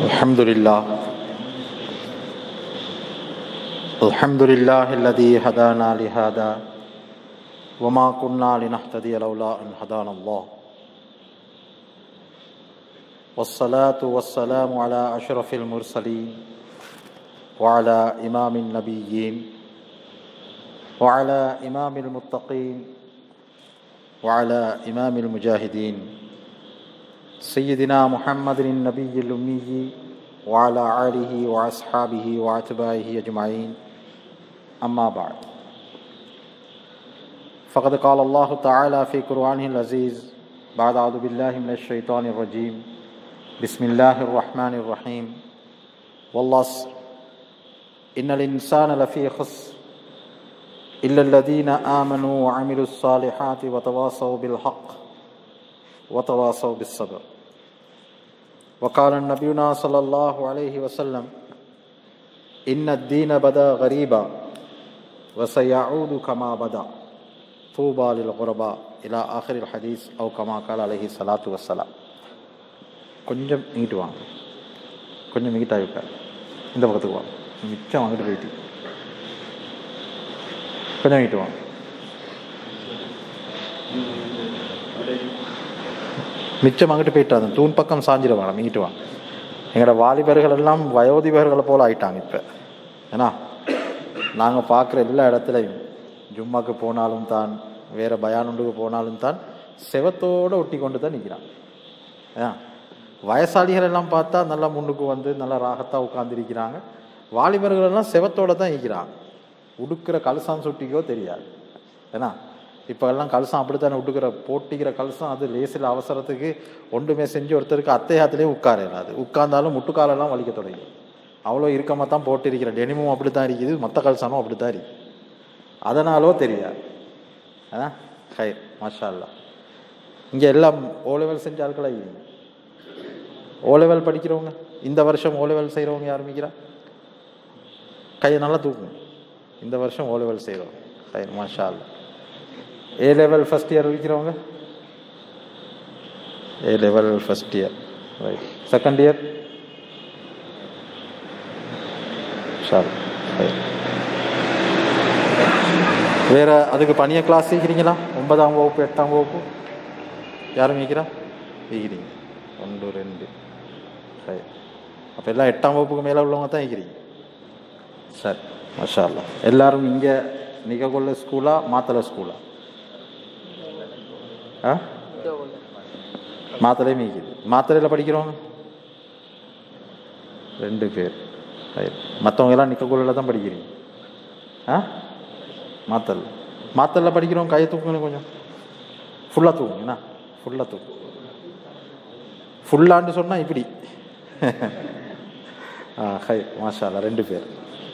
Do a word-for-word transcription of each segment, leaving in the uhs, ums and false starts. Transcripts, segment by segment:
الحمد لله الحمد لله الذي هدانا لهذا وما كنا لنهتدي لولا أن هدانا الله والصلاة والسلام على أشرف المرسلين وعلى إمام النبيين وعلى إمام المتقين وعلى إمام المجاهدين سيدنا محمد النبي الأمي وعلى آله وأصحابه وأتباعه أجمعين أما بعد فقد قال الله تعالى في قرآنه العزيز بعد أعوذ بالله من الشيطان الرجيم بسم الله الرحمن الرحيم والعصر إن الإنسان لفي خسر إلا الذين آمنوا وعملوا الصالحات وتواصوا بالحق وتواصوا بالصبر وقال النبينا صلى الله عليه وسلم إن الدين بدأ غريبا وسيعود كما بدأ طوبى للغرباء إلى آخر الحديث أو كما قال عليه الصلاة والسلام. கொஞ்சம் இங்கிட்டு வாங்க, கொஞ்சம் இங்கிட்டாக இருக்கார், இந்த பக்கத்துக்கு வாங்க, மிச்சம் வாங்கிட்டு போயிட்டு கொஞ்சம் இங்கிட்டு வாங்க. மிச்சம் அங்கிட்டு போயிட்டு அந்த தூண் பக்கம் சாஞ்சிடுவாங்க, மிங்கிட்டு வாங்க. எங்களோட வாலிபர்கள் எல்லாம் வயோதிபர்களை போல் ஆயிட்டாங்க இப்போ. ஏன்னா நாங்கள் பார்க்குற எல்லா இடத்துலையும் ஜும்மாக்கு போனாலும் தான், வேறு பயானுண்டுக்கு போனாலும் தான் செவத்தோடு ஒட்டி கொண்டு தான் நிற்கிறாங்க. ஏன் வயசாளிகள் எல்லாம் பார்த்தா நல்லா முன்னுக்கு வந்து நல்லா ராகத்தாக உட்காந்துருக்கிறாங்க. வாலிபர்கள் எல்லாம் செவத்தோடு தான் நிற்கிறாங்க. உடுக்கிற கலசான் சுட்டிக்கோ தெரியாது. ஏன்னா இப்போ எல்லாம் கலசம் அப்படித்தானே உடுக்கிற, போட்டிக்கிற கலசம். அது லேசில் அவசரத்துக்கு ஒன்றுமே செஞ்சு ஒருத்தருக்கு அத்தையாத்துலேயே உட்கார இல்லாது, உட்கார்ந்தாலும் முட்டுக்காலெல்லாம் வலிக்க தொடங்கி அவ்வளோ இருக்கமாக தான் போட்டிருக்கிற. டெனிமும் அப்படி தான் இருக்குது, மற்ற கலசானும் அப்படி தான் இருக்குது. அதனாலோ தெரியாது. ஆ ஹை மாஷா அல்லா. இங்கே எல்லாம் ஓ லெவல் செஞ்ச ஆட்களா இல்லைங்க. ஓ லெவல் படிக்கிறவங்க, இந்த வருஷம் ஓ லெவல் செய்கிறவங்க ஆரம்பிக்கிறா, கையை நல்லா தூக்குங்க. இந்த வருஷம் ஓ லெவல் செய்கிறவங்க ஹை மாஷா அல்லா. ஏ லெவல் ஃபஸ்ட் இயர் இருக்கிறவங்க, A level first year, right. Second year ஷால். வேற அதுக்கு பனிய கிளாஸ் இருக்கிறீங்களா? ஒன்பதாம் வகுப்பு எட்டாம் வகுப்பு யாரும் இருக்கிறா? இருக்கிறீங்க. ஒன்று ரெண்டு ரைட். அப்போ எல்லாம் எட்டாம் வகுப்புக்கு மேலே உள்ளவங்க தான் இருக்கிறீங்க. சரி மாஷா அல்லா. எல்லாரும் இங்கே நிகழ்கொள்ள ஸ்கூலா மாத்தலை ஸ்கூலா? ஆ மாத்திரையும் மீக்குது. மாத்திரையில் படிக்கிறவங்க ரெண்டு பேர். மற்றவங்க எல்லாம் நிக்கக்குள்ள தான் படிக்கிறீங்க. ஆ மாத்தல் மாத்தலில் படிக்கிறவங்க கையை தூக்குங்க, கொஞ்சம் ஃபுல்லாக தூக்குங்கண்ணா, ஃபுல்லாக தூக்கு. ஃபுல்லான்னு சொன்னால் இப்படி. ஆ ஹை மாஷா அல்லா. ரெண்டு பேர்.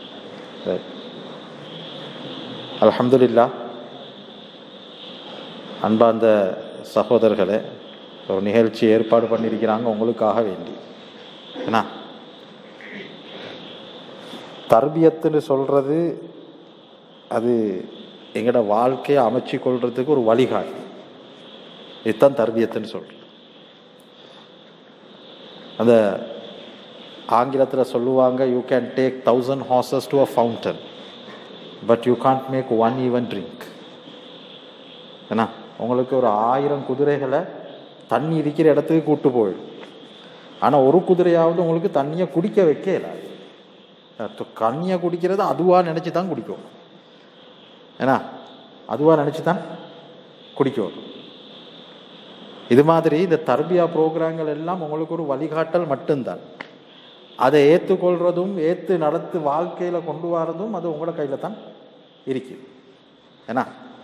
அல்ஹம்துலில்லாஹ். அன்பா அந்த சகோதரர்களே, ஒரு நிகழ்ச்சி ஏற்பாடு பண்ணியிருக்கிறாங்க உங்களுக்காக வேண்டி. ஏன்னா தர்பியத்துன்னு சொல்கிறது அது எங்களோட வாழ்க்கையை அமைச்சு கொள்றதுக்கு ஒரு வழிகாட்டு. இதுதான் தர்பியத்துன்னு சொல்கிறது. அந்த ஆங்கிலத்தில் சொல்லுவாங்க, you can take thousand horses to a fountain but you can't make one even drink. ஏன்னா உங்களுக்கு ஒரு ஆயிரம் குதிரைகளை தண்ணி இருக்கிற இடத்துக்கு கூட்டு போயிடும், ஆனால் ஒரு குதிரையாவது உங்களுக்கு தண்ணியை குடிக்க வைக்கல. தண்ணியை குடிக்கிறது அதுவாக நினச்சி தான் குடிக்கும். ஏன்னா அதுவாக நினச்சி தான் குடிக்கும். இது மாதிரி இந்த தர்பியா ப்ரோக்ராம்கள் எல்லாம் உங்களுக்கு ஒரு வழிகாட்டல் மட்டும்தான். அதை ஏற்றுக்கொள்றதும் ஏற்று நடத்து வாழ்க்கையில் கொண்டு வரதும் அது உங்களோட கையில் தான் இருக்குது. ஏன்னா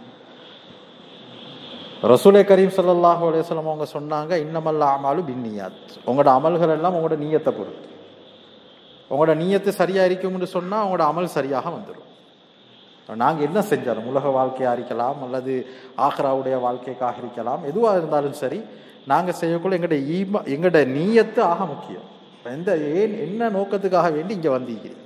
ரசூலே கரீம் ஸல்லல்லாஹு அலைஹி வஸல்லம் அவங்க சொன்னாங்க, இன்னமல் அமாலு பின்னியாத். உங்களோட அமல்கள் எல்லாம் உங்களோட நீயத்தை பொறுத்து. உங்களோட நீயத்து சரியாக இருக்கும்னு சொன்னால் உங்களோட அமல் சரியாக வந்துடும். நாங்கள் என்ன செஞ்சாலும், உலக வாழ்க்கையாக இருக்கலாம் அல்லது ஆக்ராவுடைய வாழ்க்கைக்காக இருக்கலாம், எதுவாக இருந்தாலும் சரி, நாங்கள் செய்யக்குள்ள எங்களோட ஈமா எங்களோட நீயத்து ஆக முக்கியம். எந்த ஏன் என்ன நோக்கத்துக்காக வேண்டி இங்கே வந்திருக்கிறீங்க,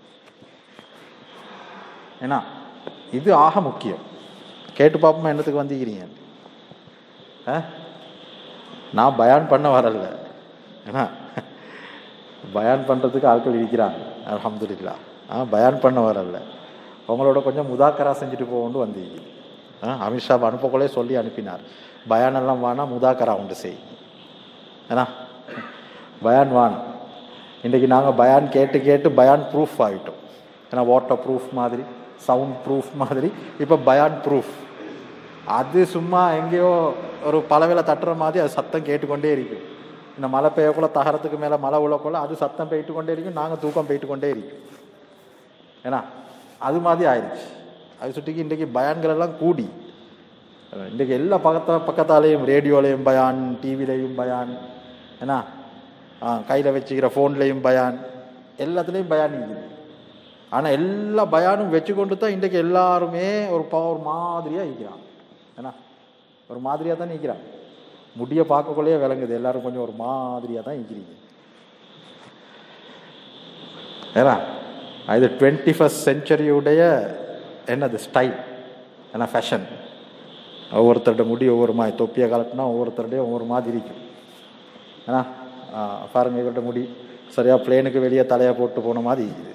ஏன்னா இது ஆக முக்கியம். கேட்டு பார்ப்போமா என்னத்துக்கு வந்திருக்கிறீங்க? நான் பயான் பண்ண வரல, ஏன்னா பயான் பண்ணுறதுக்கு ஆட்கள் இருக்கிறாங்க, அல்ஹம்துலில்லாஹ். ஆ பயான் பண்ண வரல, உங்களோட கொஞ்சம் முதாக்கரா செஞ்சுட்டு போகண்டு வந்தீங்க. ஆ அமித்ஷா அனுப்பக்குள்ளே சொல்லி அனுப்பினார், பயானெல்லாம் வானா முதாக்கரா உண்டு செய். ஏன்னா பயான் வான். இன்றைக்கி நாங்கள் பயான் கேட்டு கேட்டு பயான் ப்ரூஃப் ஆகிட்டோம். ஏன்னா வாட்டர் ப்ரூஃப் மாதிரி, சவுண்ட் ப்ரூஃப் மாதிரி, இப்போ பயான் ப்ரூஃப். அது சும்மா எங்கேயோ ஒரு பலவேளை தட்டுற மாதிரி அது சத்தம் கேட்டுக்கொண்டே இருக்கும். இந்த மழை பெய்யக்குள்ள தகரத்துக்கு மேலே மழை உள்ளக்குள்ள அது சத்தம் போயிட்டு கொண்டே இருக்கும், நாங்கள் தூக்கம் போயிட்டு கொண்டே இருக்கும். ஏன்னா அது மாதிரி ஆயிடுச்சு. அது சுட்டிக்கு இன்றைக்கி பயான்கள் எல்லாம் கூடி, இன்றைக்கி எல்லா பக்கத்த பக்கத்தாலேயும் ரேடியோலையும் பயான், டிவிலையும் பயான், ஏன்னா கையில் வச்சுக்கிற ஃபோன்லேயும் பயான், எல்லாத்துலேயும் பயான் இருக்குது. ஆனால் எல்லா பயானும் வச்சு கொண்டு தான் இன்றைக்கி எல்லாருமே ஒரு ஒரு மாதிரியாக இருக்கிறாங்க. ஏன்னா ஒரு மாதிரியாக தான் நிற்கிறாங்க. முடிய பார்க்கக்குள்ளேயே விளங்குது எல்லாரும் கொஞ்சம் ஒரு மாதிரியாக தான் இருக்கிறீங்க. ஏன்னா இது டுவெண்ட்டி ஃபஸ்ட் செஞ்சுரியுடைய என்னது ஸ்டைல், ஏன்னா ஃபேஷன். ஒவ்வொருத்தருடைய முடி ஒவ்வொரு மாதிரி, தொப்பியை கலட்டினா ஒவ்வொருத்தருடைய ஒவ்வொரு மாதிரி இருக்கும். ஏன்னா பாருங்க, இவருடைய முடி சரியாக பிளேனுக்கு வெளியே தலையை போட்டு போன மாதிரி இருக்குது.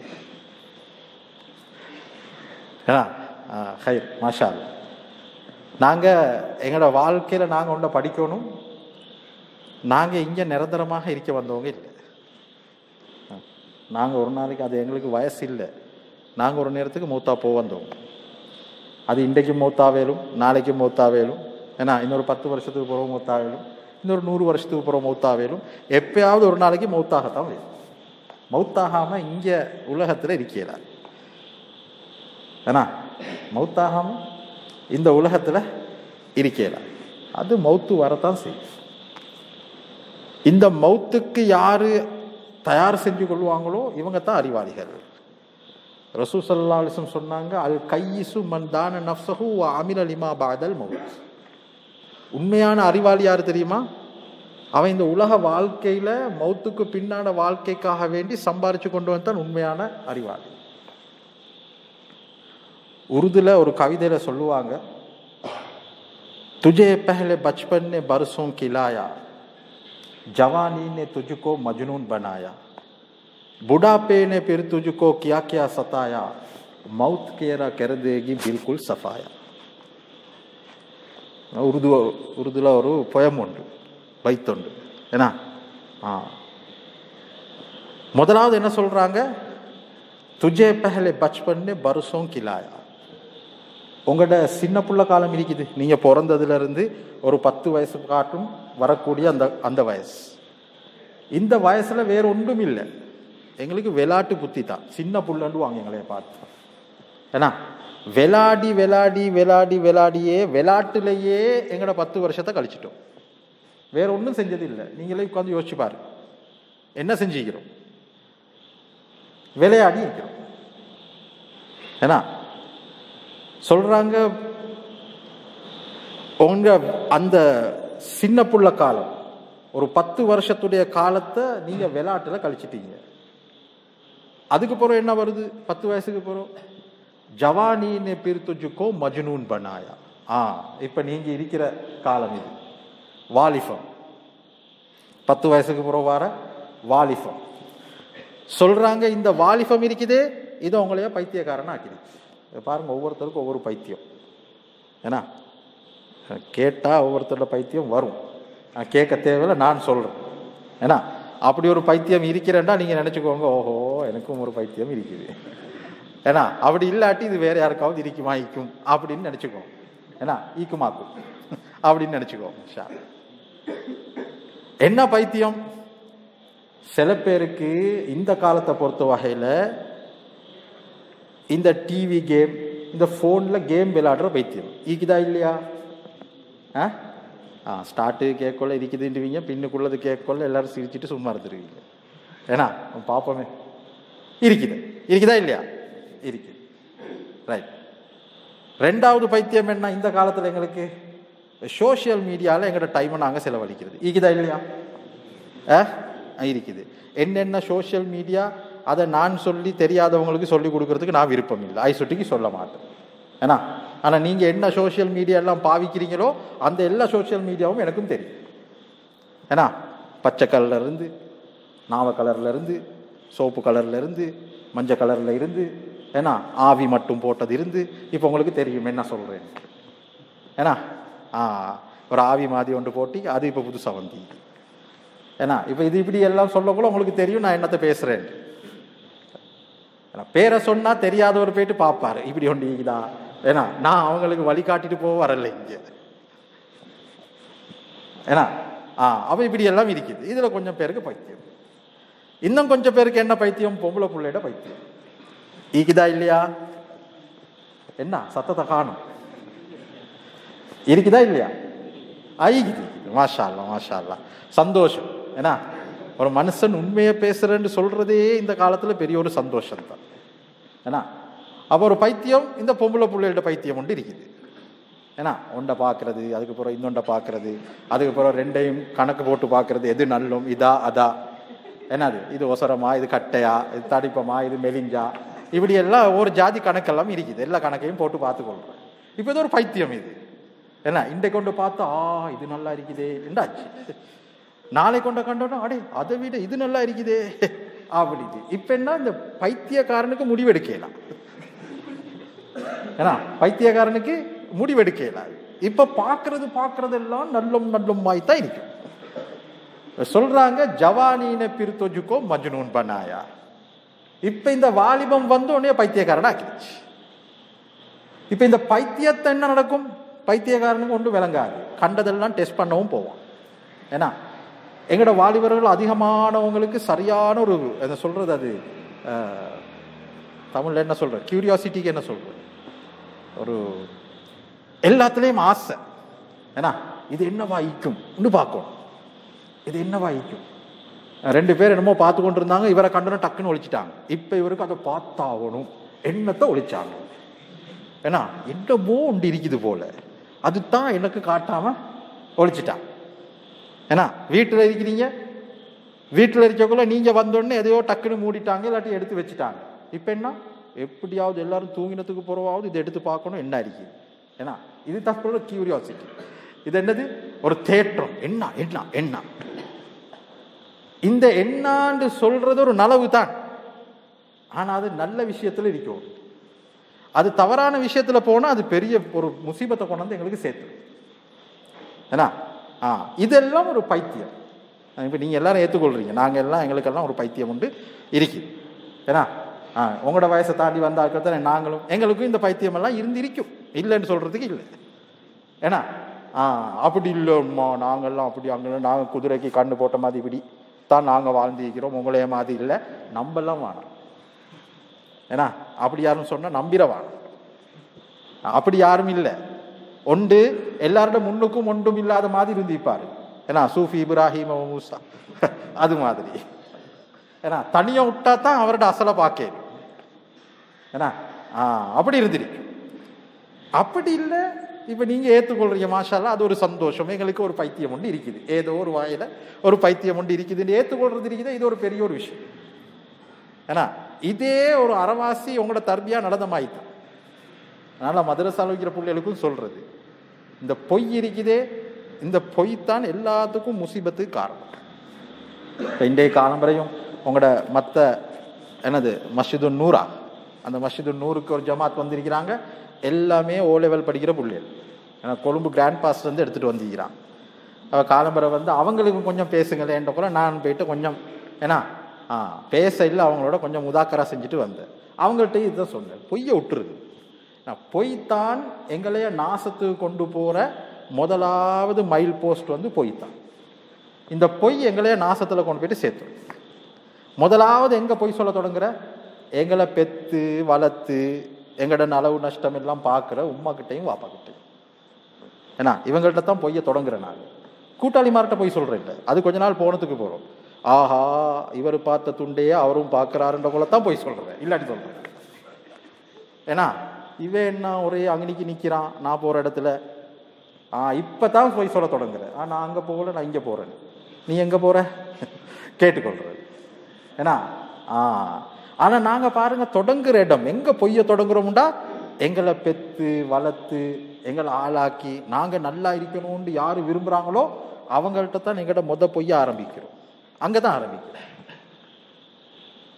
ஏன்னா ஹைர் மாஷா அல்லா. நாங்கள் எங்களோட வாழ்க்கையில் நாங்கள் ஒன்றை படிக்கணும். நாங்கள் இங்கே நிரந்தரமாக இருக்க வந்தவங்க இல்லை. நாங்கள் ஒரு நாளைக்கு, அது எங்களுக்கு வயசு இல்லை, நாங்கள் ஒரு நேரத்துக்கு மூத்தா போக வந்தவங்க. அது இன்றைக்கு மூத்தாவேலும், நாளைக்கு மூத்தாவேலும், ஏன்னா இன்னொரு பத்து வருஷத்துக்கு பிறகு மூத்தாவேலும், இன்னொரு நூறு வருஷத்துக்கு பிறகு மௌத்தாவேலும், எப்பயாவது ஒரு நாளைக்கு மௌத்தாகத்தான் வேணும். மௌத்தாகாமல் இங்கே உலகத்தில் இருக்கல. ஏன்னா மௌத்தாகாமல் இந்த உலகத்தில் இருக்கல. அது மௌத்து வரத்தான் செய்யும். இந்த மௌத்துக்கு யாரு தயார் செஞ்சு கொள்வாங்களோ இவங்க தான் அறிவாளிகள். ரசூல் ஸல்லல்லாஹு அலைஹி வஸல்லம் சொன்னாங்க, அல் கையிசு மன் தான நஃப்ஸஹு வ அமில லிமா பஅதல் மௌத். உண்மையான அறிவாளி யாரு தெரியுமா? அவன் இந்த உலக வாழ்க்கையில மௌத்துக்கு பின்னான வாழ்க்கைக்காக வேண்டி சம்பாரிச்சு கொண்டு வந்தான் உண்மையான அறிவாளி. உருதுல ஒரு கவிதையில சொல்லுவாங்க, तुझे पहले बचपन ने बरसों खिलाया, जवानी ने तुझको मजनून बनाया, बुढ़ापे ने फिर तुझको क्या क्या सताया, मौत केरा कर देगी बिल्कुल सफाया. உருது உருதுல ஒரு பொயம் உண்டு, பைத்துண்டு. ஏன்னா முதலாவது என்ன சொல்றாங்க, துஜே பஹலே பச்பன் நே பர்சோं खिलाया. உங்களோட சின்ன புள்ள காலம் இருக்குது, நீங்க பிறந்ததுல இருந்து ஒரு பத்து வயசு காட்டும் வரக்கூடிய அந்த அந்த வயசு. இந்த வயசுல வேற ஒன்றும் இல்லை, எங்களுக்கு விளையாட்டு புத்தி தான். சின்ன புள்ளன்னு வாங்க எங்களைய பார்த்து. ஏன்னா விளாடி விளாடி விளாடி விளாடியே விளையாட்டுலேயே எங்களோட பத்து வருஷத்தை கழிச்சிட்டோம். வேற ஒன்றும் செஞ்சது இல்லை. நீங்களே உட்காந்து யோசிச்சு பாருங்க, என்ன செஞ்சுக்கிறோம்? விளையாடி இருக்கிறோம். ஏன்னா சொல்றாங்க, உங்க அந்த சின்ன புள்ள காலம், ஒரு பத்து வருஷத்துடைய காலத்தை நீங்க விளையாட்டுல கழிச்சிட்டீங்க. அதுக்கு பிறகு என்ன வருது? பத்து வயசுக்கு பிறகு ஜவானி நே பிர் துஜ்கோ மஜ்னூன் பனாயா. ஆ இப்ப நீங்க இருக்கிற காலம் இது வாலிபம். பத்து வயசுக்கு பிறகு வர வாலிபம். சொல்றாங்க, இந்த வாலிபம் இருக்குதே இது உங்களைய பைத்தியக்காரனா ஆக்கிடுச்சு. பாருங்க, ஒவ்வொருத்தருக்கும் ஒவ்வொரு பைத்தியம். ஏன்னா கேட்டா ஒவ்வொருத்தரோட பைத்தியம் வரும். கேட்க தேவையில்லை, நான் சொல்றேன். ஏன்னா அப்படி ஒரு பைத்தியம் இருக்கிறேன்டா நீங்க நினைச்சுக்கோங்க, ஓஹோ எனக்கும் ஒரு பைத்தியம் இருக்குது. ஏன்னா அப்படி இல்லாட்டி இது வேற யாருக்காவது இருக்குமா ஈக்கும் அப்படின்னு நினைச்சுக்கோ. ஏன்னா ஈக்குமாக்கும் அப்படின்னு நினைச்சுக்கோ. என்ன பைத்தியம்? சில பேருக்கு இந்த காலத்தை பொறுத்த வகையில இந்த டிவி கேம், இந்த போன்ல கேம் விளையாடுற பைத்தியம் ஈக்குதா இல்லையா? ஆ ஸ்டார்ட்டு கேட்கொள்ள இருக்குதுன்றுவீங்க, பின்னுக்குள்ளது கேட்கொள்ள எல்லாரும் சிரிச்சுட்டு சும்மா இருந்துருவீங்க. ஏன்னா பாப்போமே, இருக்குது இருக்குதா இல்லையா? இருக்குது. ரைட். ரெண்டாவது பைத்தியம் என்ன இந்த காலத்தில் எங்களுக்கு? சோசியல் மீடியாவில் எங்களோட டைமை நாங்கள் செலவழிக்கிறது. இருக்குதா இல்லையா? ஆ இருக்குது. என்னென்ன சோசியல் மீடியா அதை நான் சொல்லி தெரியாதவங்களுக்கு சொல்லி கொடுக்கறதுக்கு நான் விருப்பம் இல்லை, ஐ சுட்டிக்கு சொல்ல மாட்டேன். ஏன்னா ஆனால் நீங்கள் என்ன சோசியல் மீடியா எல்லாம் பாவிக்கிறீங்களோ அந்த எல்லா சோசியல் மீடியாவும் எனக்கும் தெரியும். ஏன்னா பச்சைக்கல்ல இருந்து நாவ கலர்ல இருந்து சோப்பு கலர்ல இருந்து மஞ்சள் கலர்ல இருந்து ஏன்னா ஆவி மட்டும் போட்டது இருந்து இப்போ உங்களுக்கு தெரியும் என்ன சொல்றேன். ஏன்னா ஆ ஒரு ஆவி மாதிரி ஒன்று போட்டி அது இப்போ புதுசாக வந்து ஏன்னா இப்போ இது இப்படி எல்லாம் சொல்லக்குள்ள உங்களுக்கு தெரியும் நான் என்னத்தை பேசுறேன். பேரை சொன்னா தெரியாதவர் போயிட்டு பார்ப்பாரு இப்படி ஒண்டிக்குதா. ஏன்னா நான் அவங்களுக்கு வழிகாட்டிட்டு போக வரல இங்க. ஏன்னா ஆ அவ இப்படி எல்லாம் இருக்குது. இதுல கொஞ்சம் பேருக்கு பைத்தியம், இன்னும் கொஞ்சம் பேருக்கு என்ன பைத்தியம், பொம்பளை பிள்ளையிட பைத்தியம் ஈக்குதா இல்லையா? என்ன சத்தத்தை காணும் இருக்குதா இல்லையா? ஐக்குது. மாஷா அல்லா மாஷா அல்லா, சந்தோஷம். ஏன்னா ஒரு மனுஷன் உண்மையை பேசுறேன்னு சொல்றதே இந்த காலத்துல பெரிய ஒரு சந்தோஷம் தான். ஏன்னா அப்போ ஒரு பைத்தியம் இந்த பொம்பளை பிள்ளைகளோட பைத்தியம் ஒன்று இருக்குது. ஏன்னா ஒன்றை பார்க்கறது, அதுக்கப்புறம் இன்னொன்றை பார்க்கறது, அதுக்கப்புறம் ரெண்டையும் கணக்கு போட்டு பார்க்கறது, எது நல்லும் இதா அதா, என்னது இது ஒசரமா, இது கட்டையா, இது தடிப்பமா, இது மெலிஞ்சா, இப்படி எல்லாம் ஒரு ஜாதி கணக்கெல்லாம் இருக்குது. எல்லா கணக்கையும் போட்டு பார்த்துக்கொள்றேன். இப்போ இது ஒரு பைத்தியம் இது. ஏன்னா இன்றை கொண்டு பார்த்தா ஆ இது நல்லா இருக்குதே என்றாச்சு, நாளை கொண்ட கண்டோன்னா அடே அதை விட இது நல்லா இருக்குதே அப்படி. இப்ப என்ன இந்த பைத்தியக்காரனுக்கு முடிவெடுக்கலாம். ஏன்னா பைத்தியக்காரனுக்கு முடிவெடுக்கலாம். இப்ப பாக்குறது பாக்குறது எல்லாம் நல்லம் நல்லம் மாய்தான் இருக்கும். சொல்றாங்க ஜவானீன பிரித்தொஜுக்கோ மஜ்னூன் பனாயா. இப்ப இந்த வாலிபம் வந்து உடனே பைத்தியக்காரன் ஆக்கிடுச்சு. இப்ப இந்த பைத்தியத்தை என்ன நடக்கும், பைத்தியக்காரனுக்கு ஒன்று விளங்காது, கண்டதெல்லாம் டெஸ்ட் பண்ணவும் போவான். ஏன்னா எங்களோட வாலிபர்கள் அதிகமானவங்களுக்கு சரியான ஒரு என்ன சொல்றது, அது தமிழ்ல என்ன சொல்ற, கியூரியாசிட்டிக்கு என்ன சொல்ற, ஒரு எல்லாத்துலேயும் ஆசை. ஏன்னா இது என்னவா ஈக்கும் இன்னும் பார்க்கணும், இது என்னவா ஈக்கும். ரெண்டு பேர் என்னமோ பார்த்து கொண்டு இருந்தாங்க, இவரை கண்டன டக்குன்னு ஒழிச்சிட்டாங்க. இப்ப இவருக்கு அதை பார்த்தாகணும், என்னத்தை ஒழிச்சாங்க. ஏன்னா என்னமோ ஒன்று இருக்குது போல, அதுதான் எனக்கு காட்டாம ஒழிச்சிட்டான். ஏன்னா வீட்டில் இருக்கிறீங்க, வீட்டில் இருக்கக்குள்ள நீங்க வந்தோடனே எதையோ டக்குன்னு மூடிட்டாங்க, இல்லாட்டி எடுத்து வச்சுட்டாங்க. இப்ப என்ன எப்படியாவது எல்லாரும் தூங்கினத்துக்கு போறவாவது இதை எடுத்து பார்க்கணும் என்ன இருக்குது. ஏன்னா இது தப்பு கியூரியாசிட்டி. இது என்னது, ஒரு தேற்றம். என்ன என்ன என்ன இந்த என்னான்னு சொல்றது ஒரு நலவு தான். ஆனா அது நல்ல விஷயத்துல இருக்கும். அது தவறான விஷயத்துல போனா அது பெரிய ஒரு முசீபத்தை கொண்டு வந்து எங்களுக்கு சேர்த்து. ஏன்னா ஆ இதெல்லாம் ஒரு பைத்தியம். இப்ப நீங்க எல்லாரும் ஏற்றுக்கொள்றீங்க, நாங்க எல்லாம் எங்களுக்கெல்லாம் ஒரு பைத்தியம் உண்டு இருக்குது. ஏன்னா ஆ உங்களோட வயசை தாண்டி வந்தாக்கள் தானே நாங்களும், எங்களுக்கும் இந்த பைத்தியம் எல்லாம் இருந்து இருக்கும், இல்லைன்னு சொல்றதுக்கு இல்லை. ஏன்னா ஆ அப்படி இல்லைம்மா நாங்கெல்லாம் அப்படி அங்கே நாங்கள் குதிரைக்கு கண்ணு போட்ட மாதிரி இப்படி தான் நாங்கள் வாழ்ந்துக்கிறோம், உங்களைய மாதிரி இல்லை, நம்பெல்லாம் வேணாம். ஏன்னா அப்படி யாரும் சொன்னா நம்பிட வேணாம். அப்படி யாரும் இல்லை. ஒன்று எல்லாரோட முன்னுக்கும் ஒன்றும் இல்லாத மாதிரி இருந்திருப்பாரு. ஏன்னா சூஃபி இப்ராஹிம் மூசா அது மாதிரி. ஏன்னா தனியா விட்டா தான் அவரோட அசலை பார்க்க. ஏன்னா ஆஹ் அப்படி இருந்திருக்கு. அப்படி இல்லை. இப்ப நீங்க ஏற்றுக்கொள்றீங்க, மாஷால்லா, அது ஒரு சந்தோஷம். எங்களுக்கு ஒரு பைத்தியம் ஒன்று இருக்குது, ஏதோ ஒரு வாயில ஒரு பைத்தியம் ஒன்று இருக்குதுன்னு ஏற்றுக்கொள்றது இருக்குது. இது ஒரு பெரிய ஒரு விஷயம். ஏன்னா இதே ஒரு அறவாசி உங்களோட தர்பியா நடந்தமாயித்தான். அதனால மதரசால வைக்கிற பிள்ளைகளுக்கும் சொல்றது, இந்த பொய் இருக்குதே, இந்த பொய் தான் எல்லாத்துக்கும் முசீபத்துக்கு காரணம். இன்றைய காலம் வரையும் உங்களோட மற்ற என்னது மஸ்ஜிது நூரா, அந்த மஸ்ஜிது நூறுக்கு ஒரு ஜமாத் வந்திருக்கிறாங்க, எல்லாமே ஓ லெவல் படிக்கிற பிள்ளைகள். ஏன்னா கொழும்பு கிராண்ட் பாஸ்ட் வந்து எடுத்துட்டு வந்திருக்கிறான். அவ காலம்பரை வந்து அவங்களுக்கு கொஞ்சம் பேசுங்களேன்ற கூட நான் போயிட்டு கொஞ்சம் ஏன்னா ஆ பேச இல்லை, அவங்களோட கொஞ்சம் முதாக்கரா செஞ்சுட்டு வந்தேன். அவங்கள்ட்ட இதுதான் சொன்னேன், பொய்யை விட்டுருது. பொய்த்தான் எங்களைய நாசத்துக்கு கொண்டு போற முதலாவது மைல் போஸ்ட் வந்து பொய்த்தான். இந்த பொய் எங்களைய நாசத்துல கொண்டு போயிட்டு சேர்த்து. முதலாவது எங்க பொய் சொல்ல தொடங்குற, எங்களை பெத்து வளர்த்து எங்களோட நலவு நஷ்டம் எல்லாம் பார்க்குற உமா கிட்டையும் வாப்பா கிட்டையும். ஏன்னா இவங்கள்ட்ட தான் பொய்ய தொடங்குறேன். நான் கூட்டாளிமார்கிட்ட பொய் சொல்றேன் இல்லை, அது கொஞ்ச நாள் போனதுக்கு போறோம். ஆஹா இவர் பார்த்த துண்டையே அவரும் பார்க்கிறாருன்ற போல தான் பொய் சொல்றேன், இல்லாட்டி சொல்றேன். ஏன்னா இவன் என்ன ஒரே அங்கனிக்கு நிக்கிறான், நான் போற இடத்துல ஆஹ் இப்பதான் பொய் சொல்ல தொடங்குறேன். ஆஹ் நான் அங்க போகல, நான் இங்க போறேன், நீ எங்க போற கேட்டுக்கொள்றது. ஏன்னா ஆஹ் ஆனா நாங்க பாருங்க தொடங்குற இடம் எங்க பொய்ய தொடங்குறோம்டா, எங்களை பெத்து வளர்த்து எங்களை ஆளாக்கி நாங்க நல்லா இருக்கணும்னு யாரு விரும்புறாங்களோ அவங்கள்ட்ட தான் எங்கள்கிட்ட மொத பொய்ய ஆரம்பிக்கிறோம், அங்கதான் ஆரம்பிக்கிறோம்.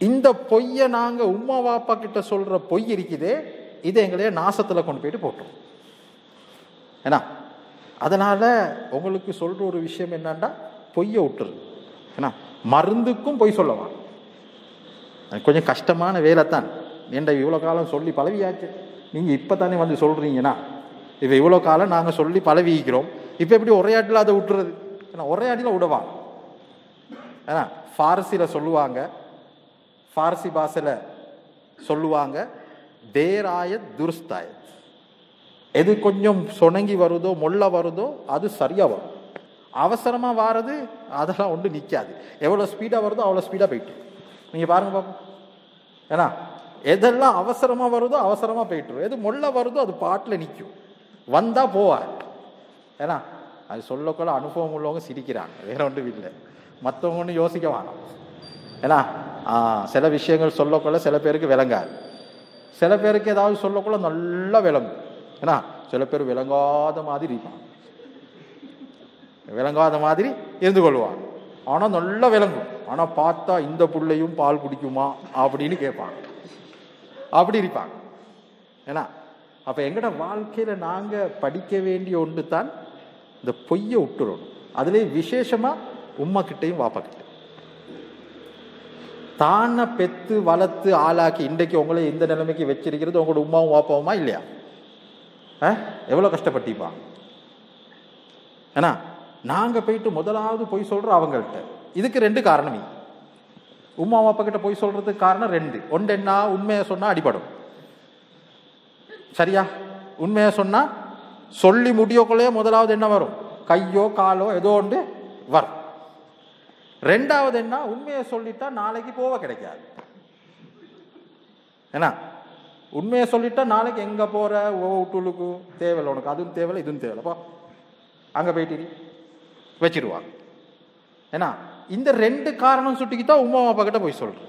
இந்த பொய்யை நாங்க உம்மா வாப்பா கிட்ட சொல்ற பொய் இருக்குதே, இதை எங்களையே நாசத்துல கொண்டு போயிட்டு போட்டோம். ஏன்னா அதனால உங்களுக்கு சொல்ற ஒரு விஷயம் என்னன்னா, பொய்யை விட்டுரு. ஏன்னா மருந்துக்கும் பொய் சொல்லலாம். கொஞ்சம் கஷ்டமான வேலை தான். ஏன்டா இவ்வளோ காலம் சொல்லி பழவியாச்சு, நீங்கள் இப்போ தானே வந்து சொல்கிறீங்கன்னா, இப்போ இவ்வளோ காலம் நாங்கள் சொல்லி பழவிக்கிறோம், இப்போ எப்படி ஒரே ஆட்டில் அதை விட்டுறது? ஏன்னா ஒரே ஆட்டில் விடுவாங்க. ஏன்னா ஃபார்சியில் சொல்லுவாங்க, ஃபார்சி பாஷையில் சொல்லுவாங்க, தேராயத் துருஸ்தாயத். எது கொஞ்சம் சொனங்கி வருதோ மொல்ல வருதோ அது சரியாக வரும். அவசரமாக வாரது அதெல்லாம் ஒன்று நிற்காது. எவ்வளோ ஸ்பீடாக வருதோ அவ்வளோ ஸ்பீடாக போயிட்டு நீங்கள் பாருங்க பாப்போம். ஏன்னா எதெல்லாம் அவசரமாக வருதோ அவசரமாக போயிட்டுரும், எது மொல்ல வருதோ அது பாட்டில் நிற்கும், வந்தால் போவார். ஏன்னா அது சொல்லக்குள்ள அனுபவம் உள்ளவங்க சிரிக்கிறாங்க, வேற ஒன்றும் இல்லை. மற்றவங்க ஒன்றும் யோசிக்க வேணாம். ஏன்னா சில விஷயங்கள் சொல்லக்குள்ள சில பேருக்கு விளங்காது, சில பேருக்கு ஏதாவது சொல்லக்குள்ள நல்லா விளங்கும். ஏன்னா சில பேர் விளங்காத மாதிரி இருப்பாங்க, விளங்காத மாதிரி இருந்து கொள்வாங்க, ஆனால் நல்லா விளங்கும். ஆனால் பார்த்தா இந்த புள்ளையும் பால் குடிக்குமா அப்படின்னு கேட்பாங்க, அப்படி இருப்பாங்க. ஏன்னா அப்போ எங்கட வாழ்க்கையில் நாங்கள் படிக்க வேண்டிய ஒன்று தான் இந்த பொய்யை விட்டுறணும். அதுலேயே விசேஷமாக உம்மா கிட்டையும் வாப்பா கிட்ட தானே பெத்து வளர்த்து ஆளாக்கி இன்றைக்கு உங்களை இந்த நிலைமைக்கு வச்சிருக்கிறது உங்களோட உமாவும் வாப்பாவுமா இல்லையா? எவ்வளோ கஷ்டப்பட்டிப்பாங்க. ஏன்னா நாங்கள் போயிட்டு முதலாவது பொய் சொல்கிறோம் அவங்கள்ட்ட. இதுக்கு ரெண்டு காரணம். உமா வாப்பா கிட்ட பொய் சொல்றதுக்கு காரணம் ரெண்டு. ஒன்று என்ன, உண்மையை சொன்னால் அடிபடும். சரியா? உண்மையை சொன்னால் சொல்லி முடியக்குள்ளேயே முதலாவது என்ன வரும், கையோ காலோ ஏதோ ஒன்று வரும். ரெண்டாவது என்ன, உண்மையை சொல்லிட்டா நாளைக்கு போவ கிடைக்காது. ஏன்னா உண்மையை சொல்லிட்டா நாளைக்கு எங்க போற, ஓ விட்டுலுக்கு தேவையில்லை, உனக்கு அதுவும் தேவையில்லை இதுவும் தேவையில்லப்பா, அங்க போயிட்டு வச்சிருவாங்க. ஏன்னா இந்த ரெண்டு காரணம் சுட்டிக்கிட்டா உமா வாப்பா கிட்ட போய் சொல்றேன்.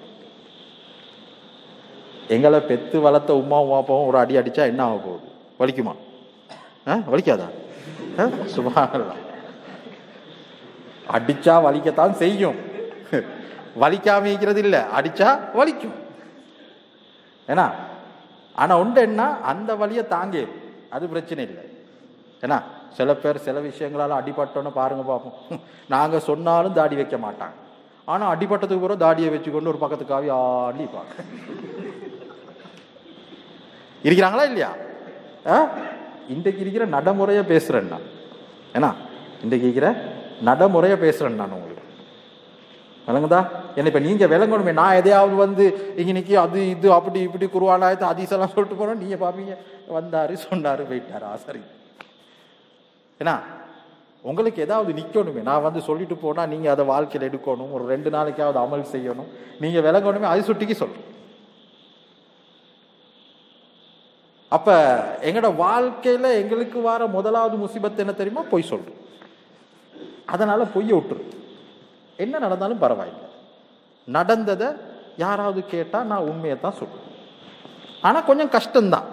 எங்களை பெத்து வளர்த்த உமா வாப்பாவும் ஒரு அடி அடிச்சா என்ன ஆக போகுது? வலிக்குமா? வலிக்காதா? சுபஹானல்லாஹ். அடிச்சா வலிக்கத்தான் செய்யும், வலிக்காம இருக்கிறது இல்ல, அடிச்சா வலிக்கும். ஏன்னா ஆனா உண்டு என்ன, அந்த வலியை தாங்க, அது பிரச்சனை இல்லை. ஏன்னா சில பேர் சில விஷயங்களால அடிபட்டோன்னு பாருங்க பார்ப்போம், நாங்க சொன்னாலும் தாடி வைக்க மாட்டாங்க, ஆனா அடிபட்டதுக்கு பிறகு தாடியை வச்சுக்கொண்டு ஒரு பக்கத்துக்காவே ஆடி பார்க்க இருக்கிறாங்களா இல்லையா? இன்றைக்கு இருக்கிற நடைமுறைய பேசுறேன் நான். ஏன்னா இன்றைக்கு இருக்கிற நடைமுறைய பேசுறேன் நான் உங்களுக்கு, விளங்குதா? என்ன இப்ப நீங்க விளங்கணுமே, நான் எதையாவது வந்து இன்னைக்கு அது இது அப்படி இப்படி குருவானாயத்து அதிசெல்லாம் சொல்லிட்டு போனோம், நீங்க பாப்பீங்க வந்தாரு சொன்னாரு போயிட்டாரு ஆசரி. ஏன்னா உங்களுக்கு ஏதாவது நிக்கணுமே, நான் வந்து சொல்லிட்டு போனா நீங்க அதை வாழ்க்கையில் எடுக்கணும், ஒரு ரெண்டு நாளைக்காவது அமல் செய்யணும், நீங்க விளங்கணுமே, அது சுட்டிக்கு சொல்றேன். அப்ப எங்களோட வாழ்க்கையில எங்களுக்கு வர முதலாவது முசிபத் என்ன தெரியுமா? பொய் சொல்றோம். அதனால பொய்யை விட்டுரு, என்ன நடந்தாலும் பரவாயில்லை, நடந்ததை யாராவது கேட்டா நான் உண்மையை தான் சொல்றேன். ஆனா கொஞ்சம் கஷ்டம்தான்,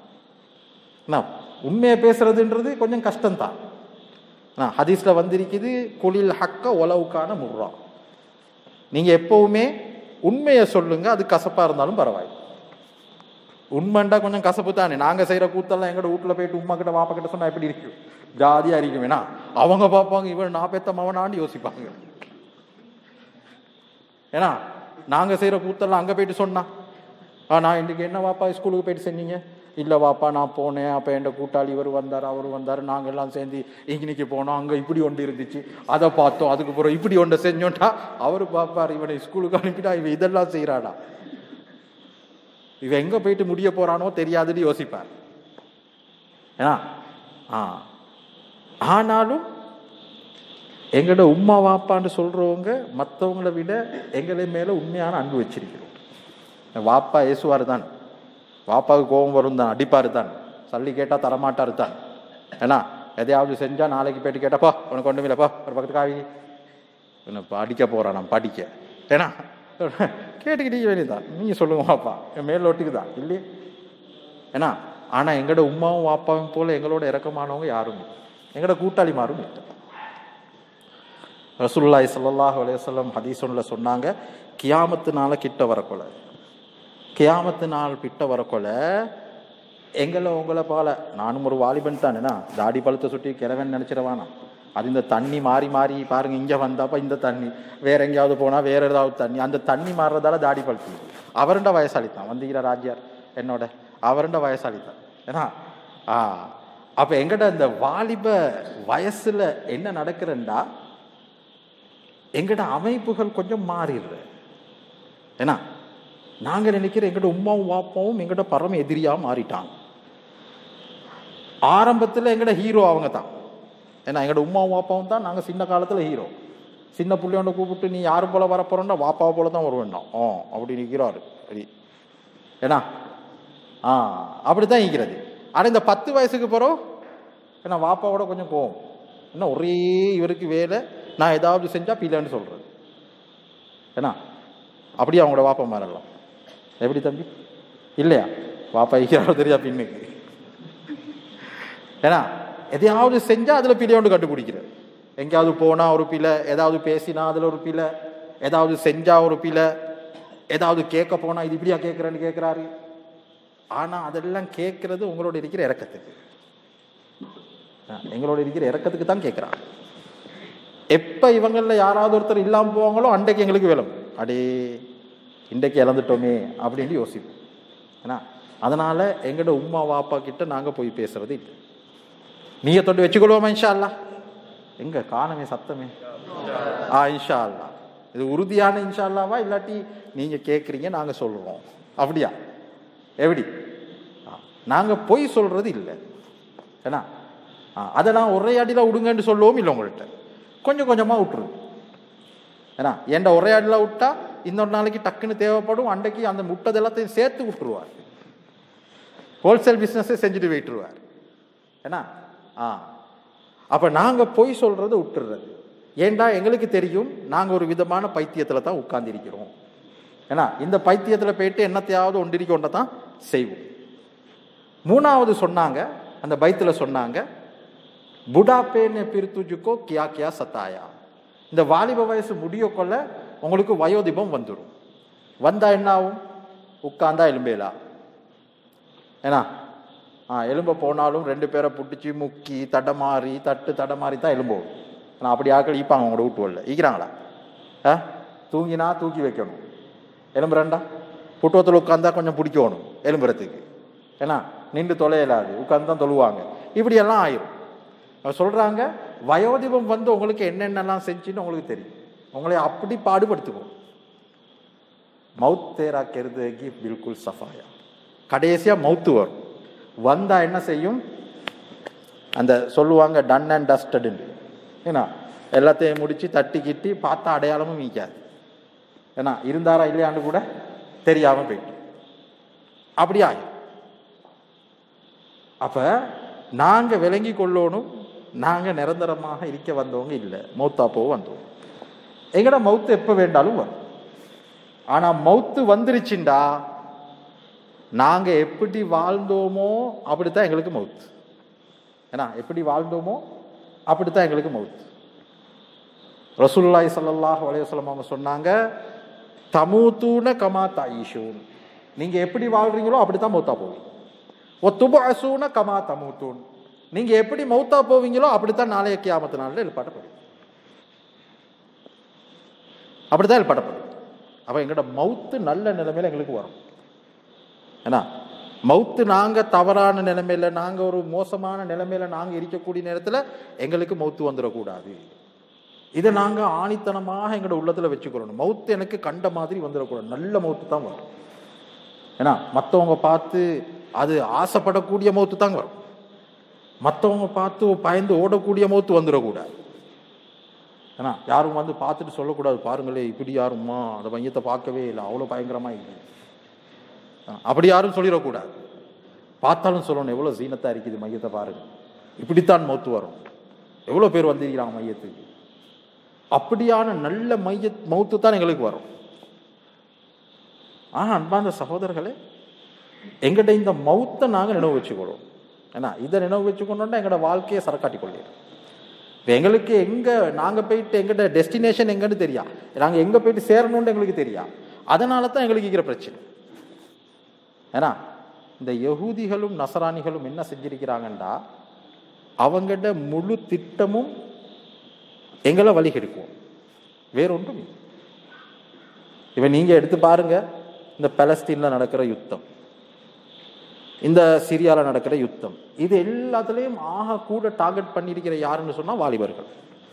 உண்மையை பேசுறதுன்றது கொஞ்சம் கஷ்டம்தான். ஹதீஸ்ல வந்திருக்குது, குலில் ஹக்க ஒலவுக்கான முர்ரா, நீங்க எப்பவுமே உண்மையை சொல்லுங்க, அது கசப்பா இருந்தாலும் பரவாயில்லை. உண்மைண்டா கொஞ்சம் கசப்பு தானே. நாங்க செய்யற கூத்தெல்லாம் எங்கட வீட்டுல போயிட்டு உமா கிட்ட வாப்பா கிட்ட சொன்னா எப்படி இருக்கும்? ஜாதியா இருக்கும். ஏன்னா அவங்க பார்ப்பாங்க, இவன் நான் பெத்த மவனான்னு யோசிப்பாங்க. ஏன்னா நாங்க செய்யற கூத்தெல்லாம் அங்க போயிட்டு சொன்னா, ஆ நான் இன்னைக்கு என்ன வாப்பா ஸ்கூலுக்கு போயிட்டு செஞ்சீங்க? இல்லை வாப்பா நான் போனேன், அப்போ என் கூட்டாளி இவர் வந்தார் அவர் வந்தார், நாங்கள் எல்லாம் சேர்ந்து இன்னைக்கு போனோம், அங்கே இப்படி ஒன்று இருந்துச்சு, அதை பார்த்தோம், அதுக்கு பிறகு இப்படி ஒன்று செஞ்சோண்டா அவரு பார்ப்பார், இவனை ஸ்கூலுக்கு அனுப்பிட்டா இவன் இதெல்லாம் செய்யறாடா, இவன் எங்க போயிட்டு முடிய போறானோ தெரியாதுன்னு யோசிப்பார். ஏன்னா ஆ ஆனாலும் எங்களோட உம்மா வாப்பான்னு சொல்றவங்க மற்றவங்களை விட எங்களை மேல உண்மையான அன்பு வச்சிருக்கிறோம். வாப்பா ஏசுவாரு தான், வாப்பாவுக்கு கோபம் வரும் தான், அடிப்பாரு தான், சல்லி கேட்டா தரமாட்டாரு தான். ஏன்னா எதையாவது செஞ்சா நாளைக்கு போயிட்டு கேட்டாப்பா உனக்கு ஒன்றும் இல்லைப்பா ஒரு பக்கத்துக்காக இப்போ அடிக்க போறான் நான் படிக்க, ஏன்னா கேட்டுக்கிட்டே வேண்டியதான், நீங்க சொல்லுங்க வாப்பா என் மேல் ஒட்டுக்குதான் இல்லையே. ஏன்னா ஆனா எங்களோட உமாவும் வாப்பாவும் போல எங்களோட இறக்கமானவங்க யாரும் இல்லை, எங்களோட கூட்டாளி மாறும் இல்லை. ரசூலுல்லாஹி ஸல்லல்லாஹு அலைஹி வஸல்லம் ஹதீஸ் ஒன்றுல சொன்னாங்க, கியாமத்து நாளை கிட்ட வரக்கொல கியாமத்து நாள் கிட்ட வரக்கொல எங்களை உங்களை போல நானும் ஒரு வாலிபன் தானேண்ணா, தாடி பழுத்தை சுட்டி கிழவன் நினச்சிடவானா. அது இந்த தண்ணி மாறி மாறி பாருங்க, இங்கே வந்தாப்பா இந்த தண்ணி, வேற எங்கேயாவது போனால் வேற ஏதாவது தண்ணி, அந்த தண்ணி மாறுறதால தாடி பழுத்து. அவருண்ட வயசாளித்தான் வந்தீங்கிற ராஜ்யார் என்னோட, அவருண்ட வயசாளித்தான் ஏன்னா. ஆ அப்போ எங்கிட்ட இந்த வாலிப வயசுல என்ன நடக்கிறண்டா, எங்கிட்ட அமைப்புகள் கொஞ்சம் மாறிடுற. ஏன்னா நாங்கள் நினைக்கிற எங்கிட்ட உமாவும் வாப்பாவும் எங்கிட்ட பரம எதிரியாக மாறிட்டாங்க. ஆரம்பத்தில் எங்கட ஹீரோ அவங்க தான். ஏன்னா எங்கட உமாவும் வாப்பாவும் தான் நாங்கள் சின்ன காலத்தில் ஹீரோ. சின்ன பிள்ளையோட கூப்பிட்டு நீ யாரும் போல வரப்போறோன்னா வாப்பாவை போல தான் வருவேன் ஓ அப்படி நிற்கிறாரு சரி. ஏன்னா ஆ அப்படி தான் நிற்கிறது. ஆனால் இந்த பத்து வயசுக்கு போகிறோம் ஏன்னா வாப்பாவோட கொஞ்சம் கோவம், ஏன்னா ஒரே இவருக்கு வேலை, நான் ஏதாவது செஞ்சால் பிள்ளைன்னு சொல்கிறது. ஏன்னா அப்படியே அவங்களோட வாப்பா மாறலாம். எப்படி தம்பி இல்லையா, வாப்பா ஈக்கிறாரோ தெரியா பின்னுக்கு. ஏன்னா எதையாவது செஞ்சால் அதில் பிள்ளையோண்டு கண்டுபிடிக்கிற. எங்கேயாவது போனால் ஒரு பிள்ளை, ஏதாவது பேசினா அதில் ஒரு பிள்ளை, ஏதாவது செஞ்சா ஒரு பிள்ளை, ஏதாவது கேட்க போனால் இது இப்படியா கேட்குறேன்னு கேட்குறாரு. ஆனால் அதெல்லாம் கேட்கறது உங்களோட இருக்கிற இறக்கத்துக்கு, எங்களோட இருக்கிற இறக்கத்துக்கு தான் கேட்குறாங்க. எப்போ இவங்களில் யாராவது ஒருத்தர் இல்லாமல் போவாங்களோ அன்றைக்கு எங்களுக்கு விளம், அடே இன்றைக்கு இழந்துட்டோமே அப்படின்னு யோசிப்போம். ஏன்னா அதனால எங்களோட உமா வாப்பா கிட்ட நாங்கள் போய் பேசுறது இல்லை. நீங்க தொண்டு வச்சுக்கொள்வோமா இன்ஷா அல்லா? எங்க காணமே சத்தமே ஆ இன்ஷா அல்லா. இது உறுதியான இன்ஷா அல்லாவா இல்லாட்டி நீங்க கேட்குறீங்க நாங்க சொல்றோம் அப்படியா? எப்படி நாங்க பொய் சொல்றது இல்லை. ஏன்னா அதை நான் ஒரே அடியில் விடுங்கன்னு சொல்லவும் இல்லை உங்கள்கிட்ட, கொஞ்சம் கொஞ்சமாக விட்டுருது. ஏன்னா என்ட ஒரே அடியில் விட்டா இன்னொரு நாளைக்கு டக்குன்னு தேவைப்படும், அன்றைக்கு அந்த முட்டை எல்லாத்தையும் சேர்த்து விட்டுருவார், ஹோல்சேல் பிஸ்னஸை செஞ்சுட்டு போயிட்டுருவார். ஏன்னா ஆ அப்போ நாங்கள் பொய் சொல்கிறத விட்டுறது. ஏண்டா எங்களுக்கு தெரியும் நாங்கள் ஒரு விதமான பைத்தியத்தில் தான் உட்கார்ந்திருக்கிறோம். ஏன்னா இந்த பைத்தியத்தில் போயிட்டு என்னத்தையாவது ஒன்றிருக்க ஒன்றை தான் செய்வோம். மூணாவது சொன்னாங்க அந்த பைத்தில் சொன்னாங்க, புடாப்பேன்னு பிரித்துஜுக்கோ கியா கியா சத்தாயா. இந்த வாலிப வயசு முடிய கொள்ள உங்களுக்கு வயோதிபம் வந்துடும். வந்தா என்ன ஆகும்? உட்கார்ந்தா எலும்பேலா. ஏன்னா ஆ எலும்ப போனாலும் ரெண்டு பேரை பிடிச்சி முக்கி தடமாறி தட்டு தடமாறி தான் எலும்போடும். ஆனால் அப்படி ஆக்கள் ஈப்பாங்க உங்களோட வீட்டுவல்ல ஈக்கிறாங்களா? ஆ தூங்கினா தூக்கி வைக்கணும், எலும்புறண்டா புட்டுவத்தில் உட்காந்தா கொஞ்சம் பிடிக்கணும் எலும்புறதுக்கு. ஏன்னா நின்று தொலையலாது, உட்காந்து தான் தொழுவாங்க. இப்படியெல்லாம் ஆயிரும். அவங்க சொல்கிறாங்க வயோதிபம் வந்து உங்களுக்கு என்னென்னலாம் செஞ்சுன்னு உங்களுக்கு தெரியும், உங்களை அப்படி பாடுபடுத்துவோம். மவுத் தேரா கெருதகி பில்குல் சஃபாயா. கடைசியாக மவுத்து வரும். வந்தா என்ன செய்யும்? அந்த சொல்லுவாங்க டன் அண்ட் டஸ்டடுன்னு. ஏன்னா எல்லாத்தையும் முடிச்சு தட்டி கிட்டி பார்த்தா அடையாளமும் மீக்காது. ஏன்னா இருந்தாரா இல்லையான்னு கூட தெரியாமல் போயிட்டு அப்படி ஆகும். அப்ப நாங்க விளங்கி கொள்ளணும், நாங்க நிரந்தரமாக இருக்க வந்தவங்க இல்லை, மௌத்தா போக வந்தவங்க. எங்கட மவுத்து எப்ப வேண்டாலும் வரும். ஆனா மவுத்து வந்துருச்சுண்டா நாங்க எப்படி வாழ்ந்தோமோ அப்படித்தான் எங்களுக்கு மவுத்து. ஏன்னா எப்படி வாழ்ந்தோமோ அப்படித்தான் எங்களுக்கு மவுத்து. ரசூலுல்லாஹி ஸல்லல்லாஹு அலைஹி வஸல்லம் அவங்க சொன்னாங்க, தமூதூன கமா தாயிஷூன். நீங்க எப்படி வாழ்றீங்களோ அப்படித்தான் மௌத்தா போவீங்க. ஒத்துபஅஸூன கமா தமூதூன். நீங்க எப்படி மௌத்தா போவீங்களோ அப்படித்தான் நாளைய கியாமத் நாளில் எழுப்பாட்டப்படுவீங்க. அப்படித்தான் எழுப்பாட்டப்படுவீங்க. அப்ப எங்களோட மவுத்து நல்ல நிலைமையில எங்களுக்கு வரும். ஏன்னா மவுத்து நாங்க தவறான நிலைமையில, நாங்க ஒரு மோசமான நிலைமையில நாங்க இருக்கக்கூடிய நேரத்துல எங்களுக்கு மவுத்து வந்துடக்கூடாது. இதை நாங்க ஆணித்தனமாக எங்களோட உள்ளத்துல வச்சுக்கொள்ளணும். மவுத்து எனக்கு கண்ட மாதிரி வந்துடக்கூடாது, நல்ல மவுத்து தான் வரும். ஏன்னா மற்றவங்க பார்த்து அது ஆசைப்படக்கூடிய மவுத்து தாங்க வரும். மற்றவங்க பார்த்து பயந்து ஓடக்கூடிய மவுத்து வந்துடக்கூடாது. ஏன்னா யாரும் வந்து பார்த்துட்டு சொல்லக்கூடாது, பாருங்களே இப்படி யாருமா அந்த மையத்தை பார்க்கவே இல்லை, அவ்வளோ பயங்கரமா இல்லை, அப்படி யாரும் சொல்லிடக்கூடாது. பார்த்தாலும் சொல்லணும் எவ்வளோ சீனத்தா இருக்குது மையத்தை பாருங்க, இப்படித்தான் மௌத்து வரும், எவ்வளோ பேர் வந்திருக்கிறாங்க மையத்துக்கு. அப்படியான நல்ல மைய மௌத்து தான் எங்களுக்கு வரும். ஆனா அன்பார்ந்த சகோதரர்களே, எங்கிட்ட இந்த மௌத்தை நாங்கள் நினைவு வச்சுக்கொள்வோம். ஏன்னா இதை நினைவு வச்சுக்கொண்டோம்னா எங்களோட வாழ்க்கையை சரக்காட்டி கொள்ளிடும். எங்களுக்கு எங்கே நாங்கள் போயிட்டு எங்கிட்ட டெஸ்டினேஷன் எங்கன்னு தெரியா, நாங்கள் எங்கே போயிட்டு சேரணும்னு எங்களுக்கு தெரியா. அதனால தான் எங்களுக்கு இருக்கிற பிரச்சனை. ஏன்னா இந்த யகூதிகளும் நசராணிகளும் என்ன செஞ்சிருக்கிறாங்கண்டா, அவங்கள்ட முழு திட்டமும் எங்களை வழி கெடுக்கும், வேறொன்றும். இவன் நீங்கள் எடுத்து பாருங்க, இந்த பலஸ்தீனில் நடக்கிற யுத்தம், இந்த சிரியாவில் நடக்கிற யுத்தம், இது எல்லாத்துலேயும் ஆக கூட டார்கெட் பண்ணியிருக்கிற யாருன்னு சொன்னால் வாலிபர்கள்.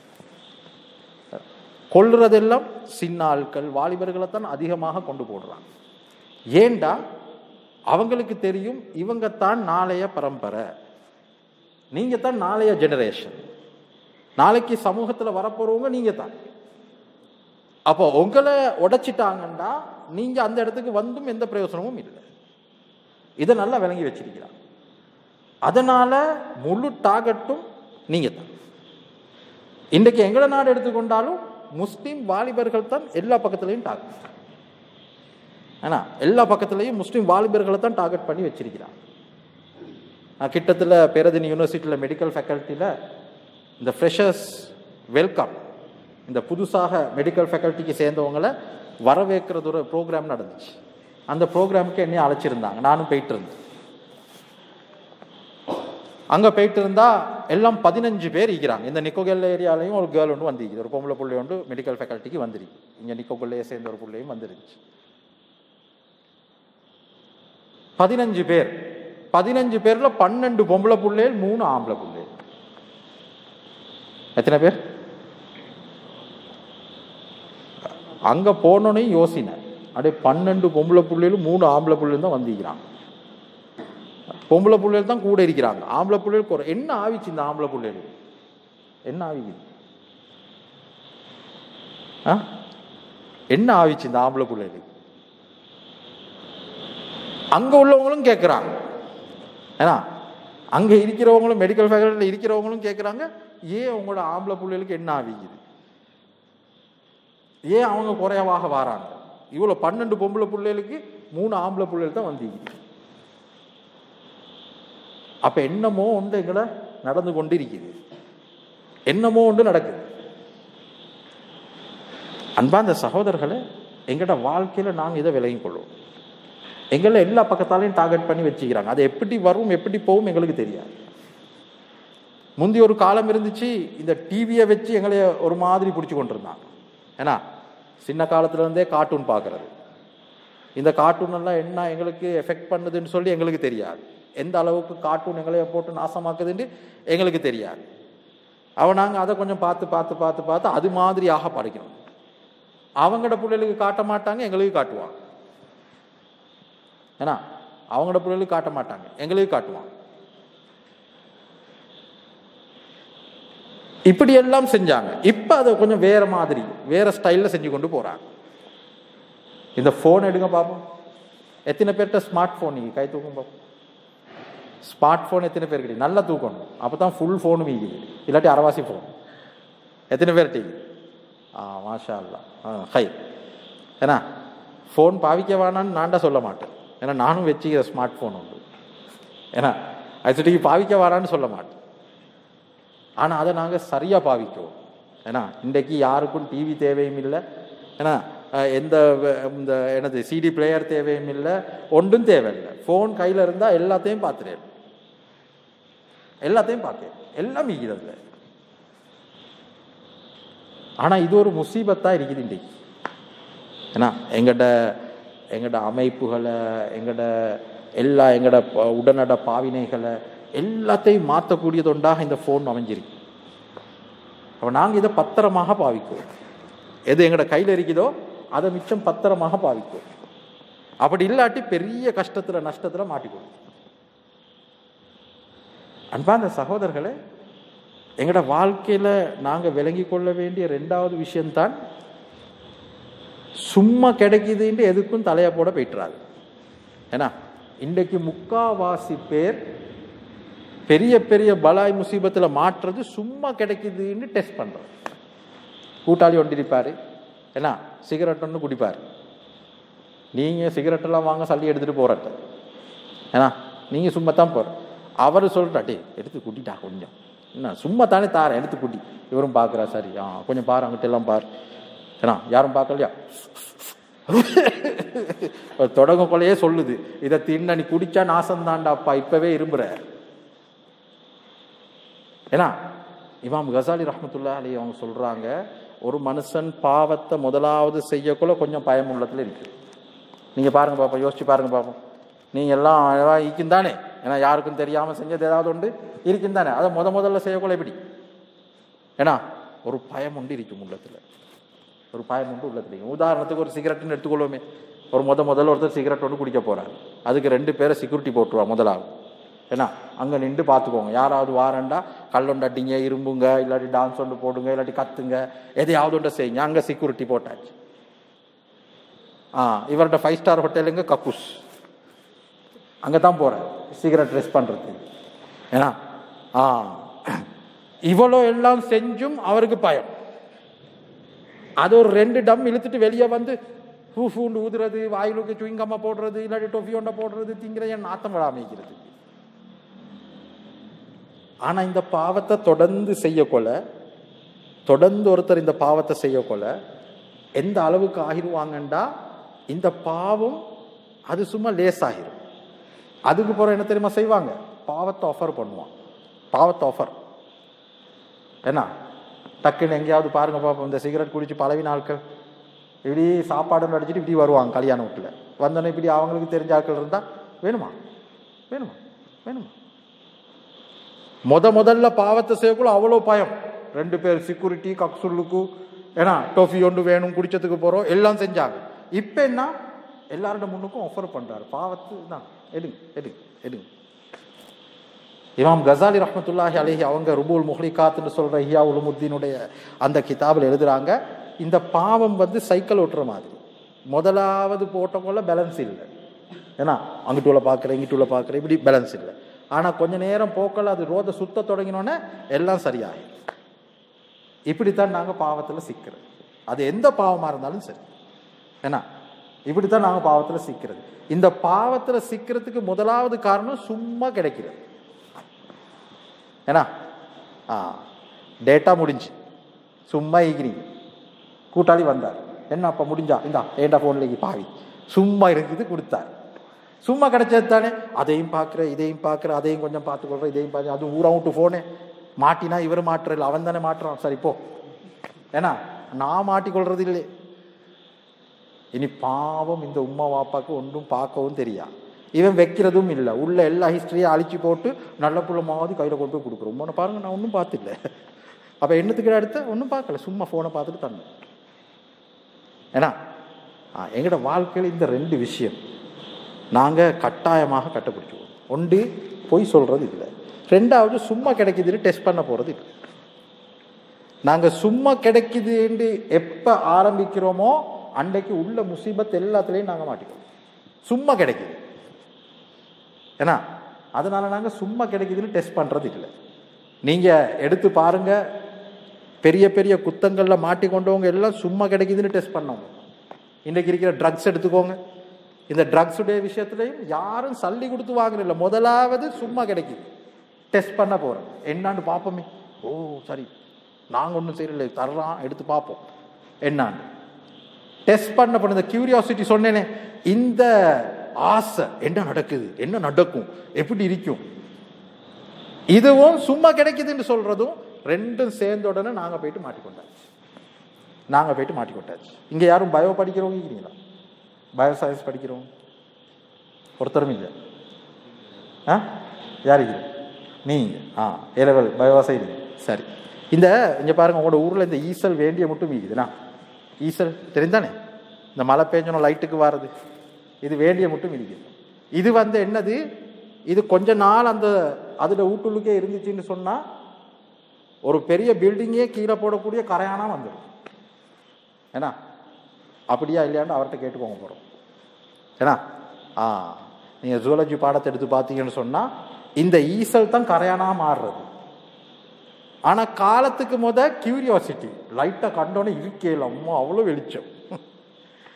கொள்றதெல்லாம் சின்ன ஆட்கள், வாலிபர்களை தான் அதிகமாக கொண்டு போடுறாங்க. ஏண்டா அவங்களுக்கு தெரியும் இவங்க தான் நாளைய பரம்பரை, நீங்க தான் நாளைய ஜெனரேஷன், நாளைக்கு சமூகத்தில் வரப்போறவங்க நீங்க தான். அப்போ உங்களை உடைச்சிட்டாங்கன்னா நீங்க அந்த இடத்துக்கு வந்தும் எந்த பிரயோசனமும் இல்லை. இதை நல்லா விளங்கி வச்சிருக்கிறாங்க. அதனால முழு டார்கெட்டும் நீங்க தான். இன்றைக்கு எங்கட நாடு எடுத்துக்கொண்டாலும் முஸ்லீம் வாலிபர்கள் தான் எல்லா பக்கத்துலையும் டார்கெட். ஏன்னா எல்லா பக்கத்துலையும் முஸ்லீம் வாலிபர்களை தான் டார்கெட் பண்ணி வச்சிருக்கிறாங்க. கிட்டத்தில் பேரதினி யூனிவர்சிட்டியில் மெடிக்கல் ஃபேக்கல்ட்டியில் இந்த ஃப்ரெஷர்ஸ் வெல்கம், இந்த புதுசாக மெடிக்கல் ஃபேக்கல்ட்டிக்கு சேர்ந்தவங்களை வரவேற்கிறது ஒரு ப்ரோக்ராம் நடந்துச்சு. அந்த ப்ரோக்ராமுக்கு என்னையும் அழைச்சிருந்தாங்க, நானும் போயிட்டு இருந்தேன். அங்கே போயிட்டு இருந்தா எல்லாம் பதினஞ்சு பேர் இருக்கிறாங்க. இந்த நிக்கோகெல்ல ஏரியாலையும் ஒரு கேர்ள் ஒன்று வந்துருக்கு, ஒரு பொம்பளை பிள்ளை ஒன்று மெடிக்கல் ஃபேக்கல்ட்டிக்கு வந்துருக்கு. இங்கே நிக்கோகெல்லையை சேர்ந்த ஒரு பிள்ளையும் வந்துருந்துச்சு. பதினஞ்சு பேர், பதினஞ்சு பேர்ல பன்னெண்டு பொம்பளை பிள்ளைகள், மூணு ஆம்பளை பிள்ளைகள். எத்தனை பேர்? அங்க போனோன்னே யோசின, அப்படியே பன்னெண்டு பொம்பளை பிள்ளைகளும் மூணு ஆம்பளை பிள்ளைகளும் தான் வந்திருக்கிறாங்க. பொம்பளை பிள்ளைகள் தான் கூட இருக்கிறாங்க, ஆம்பளை பிள்ளைகள் குறை. என்ன ஆவிச்சு இந்த ஆம்பளை பிள்ளைகள்? என்ன ஆவிக்குது? என்ன ஆவிச்சு இந்த ஆம்பளை பிள்ளைகள்? அங்க உள்ளவங்களும் கேட்கிறாங்க, ஏன்னா அங்க இருக்கிறவங்களும் மெடிக்கல் ஃபேக்கல்ட்டியில் இருக்கிறவங்களும் கேட்குறாங்க, ஏன் உங்களோட ஆம்பளை பிள்ளைகளுக்கு என்ன ஆவிக்குது, ஏன் அவங்க குறைவாக வராங்க? இவ்வளோ பன்னெண்டு பொம்பளை பிள்ளைகளுக்கு மூணு ஆம்பளை பிள்ளைகள் தான் வந்திருக்கு. அப்ப என்னமோ ஒன்று எங்களை நடந்து கொண்டு இருக்குது, என்னமோ ஒன்று நடக்குது. அன்பார்ந்த சகோதரர்களை, எங்கட வாழ்க்கையில நாங்கள் இதை விலகிக் கொள்வோம். எங்களை எல்லா பக்கத்தாலையும் டார்கெட் பண்ணி வச்சுக்கிறாங்க. அது எப்படி வரும் எப்படி போகும் எங்களுக்கு தெரியாது. முந்தி ஒரு காலம் இருந்துச்சு, இந்த டிவியை வச்சு எங்களை ஒரு மாதிரி பிடிச்சி கொண்டிருந்தாங்க. ஏன்னா சின்ன காலத்துல இருந்தே கார்ட்டூன் பார்க்கறது, இந்த கார்ட்டூன் எல்லாம் என்ன எங்களுக்கு எஃபெக்ட் பண்ணுதுன்னு சொல்லி எங்களுக்கு தெரியாது. எந்த அளவுக்கு கார்ட்டூன் எங்களை போட்டு நாசமாக்குதுன்னு எங்களுக்கு தெரியாது. அவன் நாங்கள் அதை கொஞ்சம் பார்த்து பார்த்து பார்த்து பார்த்து அது மாதிரியாக படிக்கணும். அவங்களோட பிள்ளைகளுக்கு காட்ட மாட்டாங்க, எங்களுக்கு காட்டுவாங்க. ஏன்னா அவங்களோட பிள்ளைகளுக்கு காட்ட மாட்டாங்க, எங்களுக்கு காட்டுவாங்க. இப்படி எல்லாம் செஞ்சாங்க. இப்ப அதை கொஞ்சம் வேற மாதிரி வேற ஸ்டைல்ல செஞ்சு கொண்டு போறாங்க. இந்த போன் எடுங்க பாப்போம், எத்தனை பேர்கிட்ட ஸ்மார்ட் போன்? நீங்க கை தூக்கும் பாப்போம். ஸ்மார்ட் போன் எத்தனை பேர் கிடையாது? நல்லா தூக்கணும், அப்பதான் ஃபுல் போனும் இருக்குது, இல்லாட்டி அரவாசி போன். எத்தனை பேர் டீ? ஆ மாஷா அல்லா, ஹை. ஏன்னா ஃபோன் பாவிக்க வேணான்னு நான்டா சொல்ல மாட்டேன், ஏன்னா நானும் வச்சுக்கிற ஸ்மார்ட் ஃபோன் உண்டு. ஏன்னா அது பாவிக்க வேணான்னு சொல்ல மாட்டேன், ஆனால் அதை நாங்கள் சரியாக பாவிக்குவோம். ஏன்னா இன்றைக்கு யாருக்கும் டிவி தேவையும் இல்லை, ஏன்னா எந்த இந்த எனது சிடி பிளேயர் தேவையும் இல்லை, ஒன்றும் தேவையில்லை. ஃபோன் கையில் இருந்தால் எல்லாத்தையும் பார்த்துறேன், எல்லாத்தையும் பார்க்க எல்லாம் இருக்கிறதுல. ஆனால் இது ஒரு முசீபத்தாக இருக்குது இன்றைக்கு. ஏன்னா எங்கட எங்கட அமைப்புகளை, எங்கட எல்லா எங்கட உடனட பாவினைகளை எல்லாத்தையும் மாற்றக்கூடியது ஒன்றாக இந்த ஃபோன் அமைஞ்சிருக்கு. அப்போ நாங்கள் இதை பத்திரமாக பாவிக்குவோம். எது எங்கட கையில் இருக்குதோ அதை மிச்சம் பத்திரமாக பாவிக்குவோம். அப்படி இல்லாட்டி பெரிய கஷ்டத்தில் நஷ்டத்தில் மாட்டிக்குவோம். அன்பார்ந்த சகோதரர்களே, எங்கட வாழ்க்கையில் நாங்கள் விளங்கி கொள்ள வேண்டிய ரெண்டாவது விஷயம்தான், சும்மா கிடைக்குதுன்ட்டு எதுக்கும் தலையை போட போயிட்டுறாது. ஏன்னா இன்றைக்கு முக்காவாசி பேர் பெரிய பெரிய பலாய் முசீபத்தில் மாற்றுறது சும்மா கிடைக்குதுன்னு டெஸ்ட் பண்ணுறோம். கூட்டாளி ஒன்றிருப்பார், ஏன்னா சிகரெட் ஒன்று குடிப்பார். நீங்கள் சிகரெட்டெல்லாம் வாங்க சல்லி எடுத்துகிட்டு போகிறட்ட, ஏன்னா நீங்கள் சும்மா தான் போகிற. அவர் சொல்கிறாட்டே எடுத்து குட்டிட்டா கொஞ்சம், என்ன சும்மா தானே தாரேன் எடுத்து கூட்டி. இவரும் பார்க்குறா, சரி ஆ கொஞ்சம் பாரு அங்கிட்ட எல்லாம் பாரு, ஏன்னா யாரும் பார்க்கலையா தொடங்க கொள்ளையே சொல்லுது, இதை தின்ன நீ குடிச்சா நாசந்தாண்டா அப்பா, இப்பவே இரும்புற. ஏன்னா இமாம் கசாலி ரஹ்மத்துல்லாஹி அலைஹி அவங்க சொல்றாங்க, ஒரு மனுஷன் பாவத்தை முதலாவது செய்யக்குள்ள கொஞ்சம் பயம் உள்ளத்துல இருக்கு. நீங்க பாருங்க பாப்போம், யோசிச்சு பாருங்க பாப்போம். நீங்க எல்லாம் இருக்கும் தானே, ஏன்னா யாருக்கும் தெரியாம செஞ்சது ஏதாவது உண்டு இருக்கும் தானே. அதை முத முதல்ல செய்யக்குள்ள எப்படி, ஏன்னா ஒரு பயம் உண்டு இருக்கும் உள்ளத்துல, ஒரு பயம் உண்டு உள்ளத்துல. உதாரணத்துக்கு ஒரு சிகரெட்னு எடுத்துக்கொள்வோமே, ஒரு முத முதல்ல ஒருத்தர் சிகரெட் ஒன்று குடிக்க போறாரு, அதுக்கு ரெண்டு பேரை செக்யூரிட்டி போட்டுருவா முதலாவது. ஏன்னா அங்கே நின்று பார்த்துக்கோங்க, யாராவது வாரண்டா கல்லொண்டு அடிங்க, இரும்புங்க, இல்லாட்டி டான்ஸ் ஒன்று போடுங்க, இல்லாட்டி கத்துங்க, எதையாவது ஒன்றை செய்யுங்க, அங்கே செக்யூரிட்டி போட்டாச்சு. ஆ இவர்கிட்ட ஃபைவ் ஸ்டார் ஹோட்டலுங்க கக்கூஸ், அங்கே தான் போகிறேன் சிகரெட் ரெஸ்ட் பண்ணுறது. ஏன்னா ஆ இவ்வளோ எல்லாம் செஞ்சும் அவருக்கு பயம். அது ஒரு ரெண்டு டம் இழுத்துட்டு வெளியே வந்து பூ பூண்டு ஊதுறது, வாயிலுக்கு சுவிங்கம்மா போடுறது, இல்லாட்டி டொஃபி ஒன்றை போடுறது, திங்கிற என் நாத்தம் விடாமிக்கிறது. ஆனா இந்த பாவத்தை தொடர்ந்து செய்யக்கொள்ள, தொடர்ந்து ஒருத்தர் இந்த பாவத்தை செய்யக்கொள்ள எந்த அளவுக்கு ஆகிடுவாங்கண்டா, இந்த பாவம் அது சும்மா லேசாகிடும். அதுக்கு போற என்ன தெரியுமா செய்வாங்க, பாவத்தை ஆஃபர் பண்ணுவான், பாவத்தை ஆஃபர். ஏன்னா டக்குன்னு எங்கேயாவது பாருங்க பாப்போம், இந்த சிகரெட் குடிச்சு பழவின ஆட்கள் இப்படி சாப்பாடுன்னு அடிச்சுட்டு இப்படி வருவாங்க கல்யாண வீட்டுல வந்தோன்னே, இப்படி அவங்களுக்கு தெரிஞ்ச ஆட்கள் இருந்தா வேணுமா வேணுமா வேணுமா முத முதல்ல பாவத்தை செய்யக்குள்ள அவ்வளோ பயம். ரெண்டு பேர் செக்யூரிட்டி கக்சுல்லுக்கு, ஏன்னா டோஃபி ஒன்று வேணும், குடிச்சதுக்கு போறோம், எல்லாம் செஞ்சாங்க. இப்ப என்ன, எல்லாரோட முன்னுக்கும் ஆஃபர் பண்றாரு, பாவத்து தான் எடுங்க எடுங்க எடுங்க. இமாம் கசாலி ரஹ்மத்துல்லாஹி அலைஹி அவங்க ருபுல் முஹ்லிகாத்னு சொல்ற இஹ்யா உலுமுத்தீனுடைய அந்த கிதாபில் எழுதுறாங்க, இந்த பாவம் வந்து சைக்கிள் ஓட்டுற மாதிரி. முதலாவது போட்டக்குள்ள பேலன்ஸ் இல்லை, ஏன்னா அங்கிட்டு உள்ள பார்க்குறேன் இங்கிட்டு உள்ள பார்க்குறேன், இப்படி பேலன்ஸ் இல்லை. ஆனா கொஞ்ச நேரம் போக்கல அது ரோத சுத்த தொடங்கினோன்னே எல்லாம் சரியாகும். இப்படித்தான் நாங்க பாவத்துல சிக்கிறது, அது எந்த பாவமா இருந்தாலும் சரி. ஏன்னா இப்படித்தான் நாங்க பாவத்துல சிக்கிறது. இந்த பாவத்துல சிக்கிறதுக்கு முதலாவது காரணம் சும்மா கிடைக்கிறது. ஏன்னா ஆ டேட்டா முடிஞ்சு சும்மா ஈகிறீங்க, கூட்டாளி வந்தார், என்ன அப்ப முடிஞ்சா இந்தா ஏண்டா போன்லேக்கு பாவி, சும்மா இருக்குது கொடுத்தார், சும்மா கிடைச்சது தானே. அதையும் பார்க்குற இதையும் பார்க்குற, அதையும் கொஞ்சம் பார்த்துக்கொள்ற, இதையும் பார்த்து, அதுவும் ஊரா விட்டு போனே மாட்டினா இவர் மாட்டுற இல்லை, அவன் தானே மாட்டுறான், சரி போ. ஏன்னா நான் மாட்டிக்கொள்றது இல்லை. இனி பாவம் இந்த உம்மா வாப்பாக்கு ஒன்றும் பார்க்கவும் தெரியா, இவன் வைக்கிறதும் இல்லை, உள்ள எல்லா ஹிஸ்டரியும் அழிச்சு போட்டு நல்ல புள்ள மாதிரி கையில் கொண்டு போய் கொடுக்குறோம். உன்னை பாருங்க நான் ஒன்றும் பார்த்தில்ல, அப்போ என்னத்துக்கு எடுத்த ஒன்றும் பார்க்கல, சும்மா ஃபோனை பார்த்துட்டு தந்தேன். ஏன்னா எங்களோட வாழ்க்கையில் இந்த ரெண்டு விஷயம் நாங்கள் கட்டாயமாக கட்டுப்பிடிச்சுவோம். ஒன்று பொய் சொல்றது இல்லை, ரெண்டாவது சும்மா கிடைக்குதுன்னு டெஸ்ட் பண்ண போறது இல்லை. நாங்கள் சும்மா கிடைக்குதுன்னு எப்போ ஆரம்பிக்கிறோமோ அன்றைக்கு உள்ள முசீபத் எல்லாத்துலேயும் நாங்கள் மாட்டிக்குவோம். சும்மா கிடைக்குது, ஏன்னா அதனால நாங்கள் சும்மா கிடைக்குதுன்னு டெஸ்ட் பண்ணுறது இல்லை. நீங்கள் எடுத்து பாருங்க, பெரிய பெரிய குத்தங்களில் மாட்டிக்கொண்டவங்க எல்லாம் சும்மா கிடைக்குதுன்னு டெஸ்ட் பண்ணவங்க. இன்றைக்கு இருக்கிற ட்ரக்ஸ் எடுத்துக்கோங்க, இந்த ட்ரக்ஸுடைய விஷயத்துலையும் யாரும் சல்லி கொடுத்து வாங்குறதில்ல, முதலாவது சும்மா கிடைக்குது, டெஸ்ட் பண்ண போகிறோம், என்னான்னு பார்ப்போமே, ஓ சரி நாங்கள் ஒன்றும் செய்யல, தர்றான் எடுத்து பார்ப்போம் என்னான்னு டெஸ்ட் பண்ண பண்ண இந்த கியூரியாசிட்டி சொன்னேனே, இந்த ஆசை என்ன நடக்குது, என்ன நடக்கும், எப்படி இருக்கும், இதுவும் சும்மா கிடைக்குதுன்னு சொல்றதும் ரெண்டும் சேர்ந்த உடனே நாங்கள் போயிட்டு மாட்டிக்கொண்டாச்சு, நாங்கள் போயிட்டு மாட்டிக்கொண்டாச்சு. இங்கே யாரும் பயோ படிக்கிறவங்க இருக்கிறீங்களா? பயோ சயின்ஸ் படிக்கிறோம் ஒருத்தரும் இல்லை. ஆ யார் இது? நீங்க ஆ ஏ லெவல் பயோவாசை இல்லை. சரி, இந்த இங்கே பாருங்க, உங்களோட ஊரில் இந்த ஈசல் வேண்டிய மட்டும் இருக்குதுண்ணா, ஈசல் தெரிந்தானே, இந்த மழை பெஞ்சணும் லைட்டுக்கு வர்றது, இது வேண்டிய மட்டும் இருக்குது. இது வந்து என்னது, இது கொஞ்ச நாள் அந்த அதில் வீட்டுள்ளுக்கே இருந்துச்சுன்னு சொன்னால் ஒரு பெரிய பில்டிங்கே கீழே போடக்கூடிய கரையானா வந்துடும். ஏன்னா அப்படியா இல்லையான்னு அவர்கிட்ட கேட்டுக்கோங்க போகிறோம். ஏன்னா ஆ நீங்கள் ஜூலஜி பாடத்தை எடுத்து பார்த்தீங்கன்னு சொன்னால் இந்த ஈசல் தான் கரையானா மாறுறது. ஆனால் காலத்துக்கு முத கியூரியாசிட்டி, லைட்டை கண்டோன்னே இருக்கேல அம்மா அவ்வளோ வெளிச்சம்,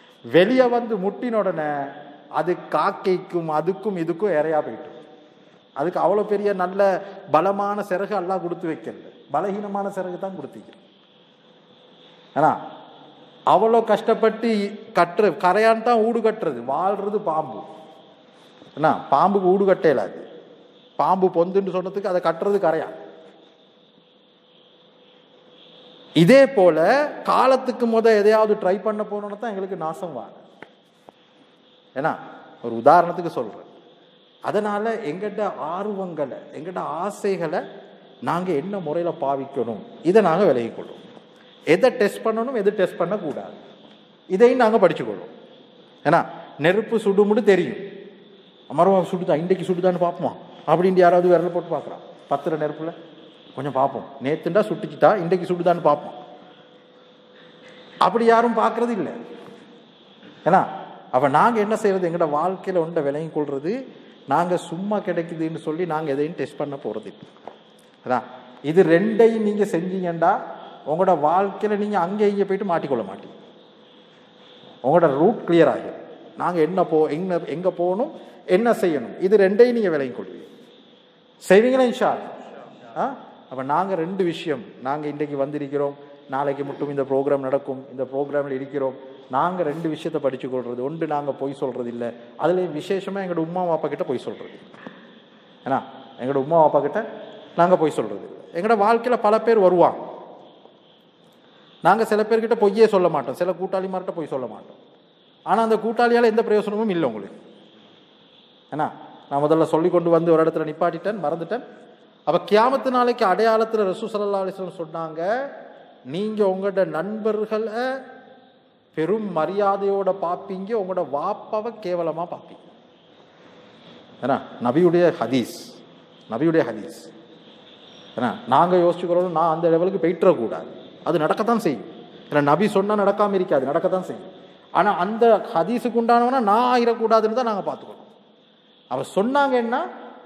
வெளியே வந்து முட்டின உடனே அது காக்கைக்கும் அதுக்கும் இதுக்கும் இறையா போயிட்டு, அதுக்கு அவ்வளோ பெரிய நல்ல பலமான சிறகு எல்லாம் கொடுத்து வைக்கல, பலகீனமான சிறகு தான் கொடுத்திக்கிறேன். ஏன்னா அவ்வளோ கஷ்டப்பட்டு கட்டுற கரையான் தான் ஊடு கட்டுறது, வாழ்றது பாம்பு. என்ன பாம்புக்கு ஊடு கட்டையிலாது, பாம்பு பொந்துன்னு சொன்னதுக்கு அதை கட்டுறது கரையான். இதே போல காலத்துக்கு முத எதையாவது ட்ரை பண்ண போனோன்னு தான் எங்களுக்கு நாசம் வாங்க. ஏன்னா ஒரு உதாரணத்துக்கு சொல்றேன். அதனால எங்கிட்ட ஆர்வங்களை எங்கிட்ட ஆசைகளை நாங்க என்ன முறையில பாவிக்கணும் இதை நாங்க விலகிக்கொள்ளும். எதை டெஸ்ட் பண்ணணும் எது டெஸ்ட் பண்ணக்கூடாது இதையும் நாங்க படிச்சுக்கொள்ளும். ஏன்னா நெருப்பு சுடுமுடு தெரியும், அமரவா சுடுதா இன்றைக்கு சுடுதான்னு பார்ப்போமா அப்படின்ட்டு யாராவது விரல போட்டு பார்க்குறான். பத்திர நெருப்புல கொஞ்சம் பார்ப்போம், நேத்துண்டா சுட்டுச்சுட்டா இன்றைக்கு சுடுதான்னு பார்ப்போம். அப்படி யாரும் பார்க்கறது இல்லை. ஏன்னா அப்ப நாங்க என்ன செய்யறது, எங்களோட வாழ்க்கையில ஒன்றை விலகி கொள்றது, நாங்க சும்மா கிடைக்குதுன்னு சொல்லி நாங்க எதையும் டெஸ்ட் பண்ண போறது இல்லை. அதான் இது ரெண்டையும் நீங்க செஞ்சீங்கண்டா உங்களோட வாழ்க்கையில நீங்க அங்கே இங்கே போயிட்டு மாட்டிக்கொள்ள மாட்டீங்க. உங்களோட ரூட் கிளியர் ஆகும். நாங்க என்ன போ எங்க எங்க போகணும் என்ன செய்யணும் இது ரெண்டையும் நீங்க விலகி கொள்வீங்க. செய்வீங்களா இன்ஷா அல்லாஹ்? அப்ப நாங்க ரெண்டு விஷயம், நாங்க இன்றைக்கு வந்திருக்கிறோம், நாளைக்கு மட்டும் இந்த ப்ரோக்ராம் நடக்கும், இந்த ப்ரோக்ராமில் இருக்கிறோம். நாங்க ரெண்டு விஷயத்தை படிச்சு கொள்றது. ஒன்று நாங்க பொய் சொல்றது இல்லை, அதுல விசேஷமா எங்களோட உமா வாப்பா கிட்ட பொய் சொல்றது. ஏன்னா எங்களோட உமா வாப்பா கிட்ட நாங்க பொய் சொல்றது இல்லை. எங்களோட வாழ்க்கையில பல பேர் வருவாங்க, நாங்க சில பேர்கிட்ட பொய்யே சொல்ல மாட்டோம், சில கூட்டாளிமார்கிட்ட பொய் சொல்ல மாட்டோம். ஆனா அந்த கூட்டாளியால எந்த பிரயோசனமும் இல்லை உங்களுக்கு. ஏன்னா நான் முதல்ல சொல்லி கொண்டு வந்து ஒரு இடத்துல நிப்பாட்டிட்டேன், மறந்துட்டேன். அப்ப கியாமத்து நாளைக்கு அடையாளத்துல ரசூல் ஸல்லல்லாஹு அலைஹி வஸல்லம் சொன்னாங்க, நீங்க உங்களோட நண்பர்களை பெரும் மரியாதையோட பார்ப்பீங்க, உங்களோட வாப்பாவை கேவலமா பார்ப்பீங்க. ஏன்னா நபியுடைய ஹதீஸ், நபியுடைய ஹதீஸ். ஏன்னா நாங்க யோசிச்சுக்கிறோம், நான் அந்த லெவலுக்கு போயிட்டுற கூடாது, அது நடக்கத்தான் செய்யும். ஏன்னா நபி சொன்னா நடக்காம இருக்காது, நடக்கத்தான் செய்யும். ஆனா அந்த ஹதீஸுக்கு உண்டானவனா நான் ஆயிடக்கூடாதுன்னு தான் நாங்க பார்த்துக்கணும். அவர் சொன்னாங்கன்னா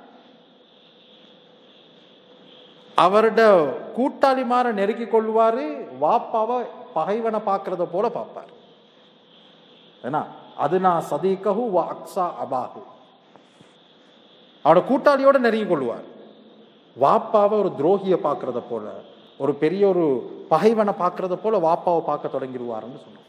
அவரோட கூட்டாளிமார நெருக்கி கொள்வாரு, வாப்பாவை பகைவனை பார்க்கறத போல பார்ப்பாரு. ஏன்னா அது நான் சதீகஹு வ அக்ஸா அபாஹு, அவனோட கூட்டாளியோட நெருங்கி கொள்வார். வாப்பாவை ஒரு துரோகியை பார்க்கறத போல, ஒரு பெரிய ஒரு பகைவனை பார்க்கறத போல வாப்பாவை பார்க்க தொடங்கிடுவாருன்னு சொன்னோம்.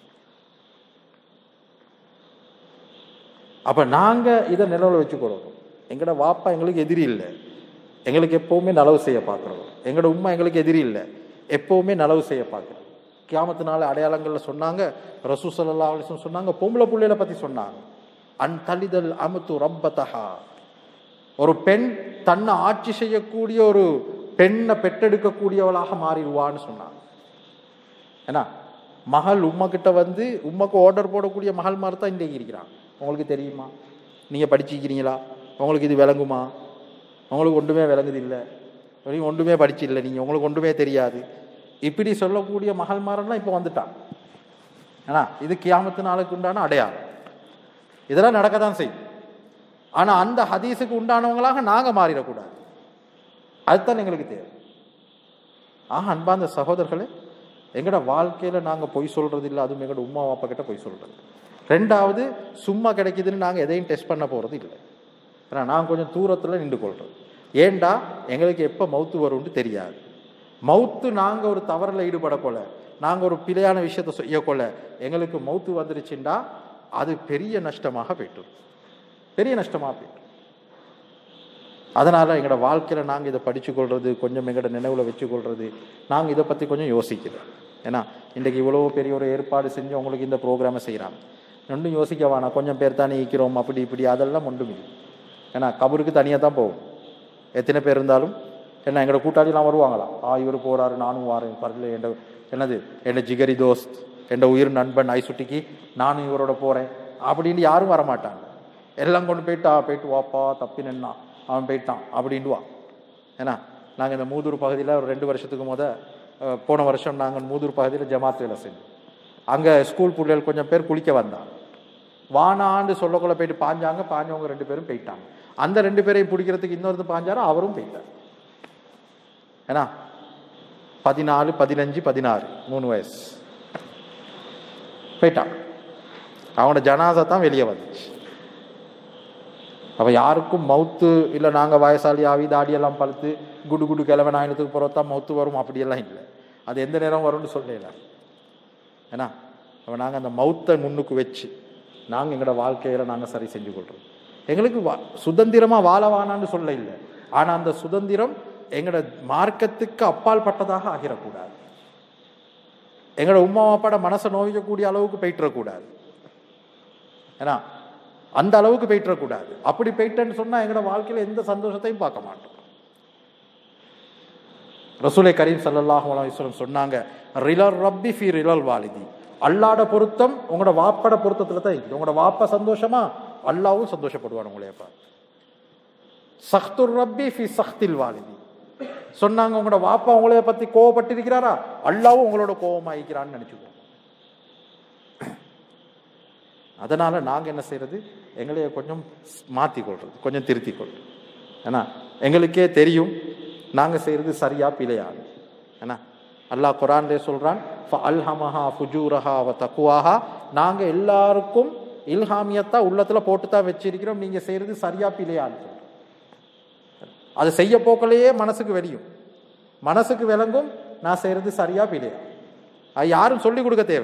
அப்ப நாங்க இதை நிலவில் வச்சுக்கொள்ளணும். எங்கட வாப்பா எங்களுக்கு எதிரி இல்லை, எங்களுக்கு எப்பவுமே நலவு செய்ய பார்க்கிறோம். எங்களோட உம்மா எங்களுக்கு எதிரி இல்லை, எப்பவுமே நலவு செய்ய பார்க்கிறோம். கியாமத்தினால அடையாளங்கள்ல சொன்னாங்க, ரசூல் ஸல்லல்லாஹு அலைஹி வஸல்லம் சொன்னாங்க, பொம்பளை புள்ளையில பத்தி சொன்னாங்க, அன் தலிதல் அமத்து ரப்பதஹா, ஒரு பெண் தன்னை ஆட்சி செய்யக்கூடிய ஒரு பெண்ணை பெற்றெடுக்கக்கூடியவளாக மாறிடுவான்னு சொன்னாங்க. ஏன்னா மகள் உம்மா கிட்ட வந்து உம்மாக்கு ஆர்டர் போடக்கூடிய மகள் மாதிரி தான் இன்றைக்கு இருக்கிறாங்க. உங்களுக்கு தெரியுமா, நீங்க படிச்சிருக்கிறீங்களா, உங்களுக்கு இது விளங்குமா, உங்களுக்கு ஒன்றுமே விளங்குது இல்லை, ஒன்றுமே படிச்சு இல்லை, நீங்க உங்களுக்கு ஒன்றுமே தெரியாது, இப்படி சொல்லக்கூடிய மகள்மாரெல்லாம் இப்போ வந்துட்டான். ஏன்னா இது கியாமத்து நாளுக்கு உண்டான அடையாளம், இதெல்லாம் நடக்கத்தான் செய்யும். ஆனா அந்த ஹதீஸுக்கு உண்டானவங்களாக நாங்க மாறிடக்கூடாது, அதுதான் எங்களுக்கு தேவை. ஆக அன்பார்ந்த சகோதரர்களே, எங்கட வாழ்க்கையில நாங்க பொய் சொல்றது இல்லை, அதுவும் எங்களோட உம்மா வாப்பா கிட்ட பொய் சொல்றது. ரெண்டாவது, சும்மா கிடைக்குதுன்னு நாங்க எதையும் டெஸ்ட் பண்ண போறது இல்லை. ஏன்னா நான் கொஞ்சம் தூரத்துல நின்று கொள்றோம். ஏண்டா எங்களுக்கு எப்ப மவுத்து வரும்னு தெரியாது. மவுத்து நாங்க ஒரு தவறில் ஈடுபடக்கொள்ள, நாங்க ஒரு பிழையான விஷயத்த செய்யக்கொள்ள, எங்களுக்கு மவுத்து வந்துருச்சுண்டா அது பெரிய நஷ்டமாக போயிட்டு, பெரிய நஷ்டமாக போயிட்டு. அதனால எங்களோட வாழ்க்கையில நாங்க இதை படிச்சு கொள்றது, கொஞ்சம் எங்களோட நினைவுல வச்சு கொள்றது, நாங்க இதை பத்தி கொஞ்சம் யோசிக்கிறோம். ஏன்னா இன்றைக்கு இவ்வளோ பெரிய ஒரு ஏற்பாடு செஞ்சு உங்களுக்கு இந்த ப்ரோக்ராமை செய்யறாங்க, ஒன்றும் யோசிக்க வேணாம், கொஞ்சம் பேர் தானே ஈக்கிறோம் அப்படி இப்படி, அதெல்லாம் ஒன்றும் இல்லை. ஏன்னா கபருக்கு தனியாக தான் போகும். எத்தனை பேர் இருந்தாலும் என்ன எங்களோட கூட்டாளிலாம் வருவாங்களா, ஆ இவர் போறாரு நானும் வாரேன் பரல, என் என்னது என் ஜிகரி தோஸ்த், என் உயிர் நண்பன் ஐசுட்டிக்கு நானும் இவரோட போறேன் அப்படின்னு யாரும் வரமாட்டாங்க. எல்லாம் கொண்டு போயிட்டா போயிட்டு வாப்பா தப்பி நின்னா அவன் போயிட்டான் அப்படின்ட்டு வா. ஏன்னா நாங்கள் இந்த மூதூர் பகுதியில் ஒரு ரெண்டு வருஷத்துக்கு முத போன வருஷம் நாங்கள் மூதூர் பகுதியில் ஜமாத் வேலை செஞ்சோம். அங்கே ஸ்கூல் பிள்ளைகள் கொஞ்சம் பேர் குளிக்க வந்தாங்க, வானாண்டு சொல்லக்குள்ள போயிட்டு பாஞ்சாங்க, பாஞ்சவங்க ரெண்டு பேரும் போயிட்டாங்க. அந்த ரெண்டு பேரையும் பிடிக்கிறதுக்கு இன்னொருத்தர் பாஞ்சாரோ, அவரும் போயிட்டார். ஏன்னா பதினாலு பதினஞ்சு பதினாறு மூணு வயசு போயிட்டான். அவனோட ஜனாசா தான் வெளியே வந்துச்சு. அப்போ யாருக்கும் மவுத்து இல்லை நாங்கள் வயசாளி ஆவி தாடியெல்லாம் பழுத்து குடு குடு கிழவன் ஆயினத்துக்கு பிறத்தான் மவுத்து வரும் அப்படியெல்லாம் இல்லை. அது எந்த நேரம் வரும்னு சொல்லல. ஏன்னா அப்போ நாங்கள் அந்த மவுத்தை முன்னுக்கு வச்சு நாங்கள் எங்களோட வாழ்க்கையில் நாங்கள் சரி செஞ்சு கொள்கிறோம். எங்களுக்கு வா சுதந்திரமாக வாழவானான்னு சொல்ல இல்லை. ஆனால் அந்த சுதந்திரம் எங்களோட மார்க்கத்துக்கு அப்பால் பட்டதாக ஆகிடக்கூடாது. எங்களோட உமா அப்பாட மனசை நோய்க்கக்கூடிய அளவுக்கு போயிட்டுறக்கூடாது. ஏன்னா அந்த அளவுக்கு போயிட்டுறக்கூடாது. அப்படி போயிட்டேன்னு சொன்னால் எங்களோட வாழ்க்கையில் எந்த சந்தோஷத்தையும் பார்க்க மாட்டோம். ரசூலை கரீம் ஸல்லல்லாஹு அலைஹி வஸல்லம் சொன்னாங்க, ரிலல் ரப்பி ஃபி ரிலல் வாலிதி. அல்லாட பொருத்தம் உங்களோட வாப்பட பொருத்தத்தில் தான் இருக்குது. உங்களோட வாப்பா சந்தோஷமா அல்லாவும் சந்தோஷப்படுவார் உங்களைய பார்த்து. சஹ்துர் ரப்பி ஃபி சஹ்தில் வாலிதி சொன்னாங்க, உங்களோட வாப்பா உங்களைய பற்றி கோவப்பட்டிருக்கிறாரா அல்லாவும் உங்களோட கோவமாயிருக்கிறான்னு நினச்சிக்குவோம். அதனால் நாங்கள் என்ன செய்கிறது, எங்களைய கொஞ்சம் மாற்றி கொள்வது, கொஞ்சம் திருத்தி கொள்வது. ஏன்னா எங்களுக்கே தெரியும் நாங்கள் செய்கிறது சரியா பிழையாது. ஏன்னா அல்லாஹ் குர்ஆன்லே சொல்கிறான், ஃபஅல்ஹமஹா ஃபுஜூரஹா வ தக்வாஹா. நாங்கள் எல்லாருக்கும் இல்ஹாமியத்தா உள்ளத்தில் போட்டு தான் வச்சிருக்கிறோம், நீங்கள் செய்கிறது சரியா பிழையான்னு. அது செய்ய போக்கலையே மனசுக்கு வெளியும், மனசுக்கு விளங்கும் நான் செய்கிறது சரியா பிழையா. அது யாரும் சொல்லிக் கொடுக்க தேவை,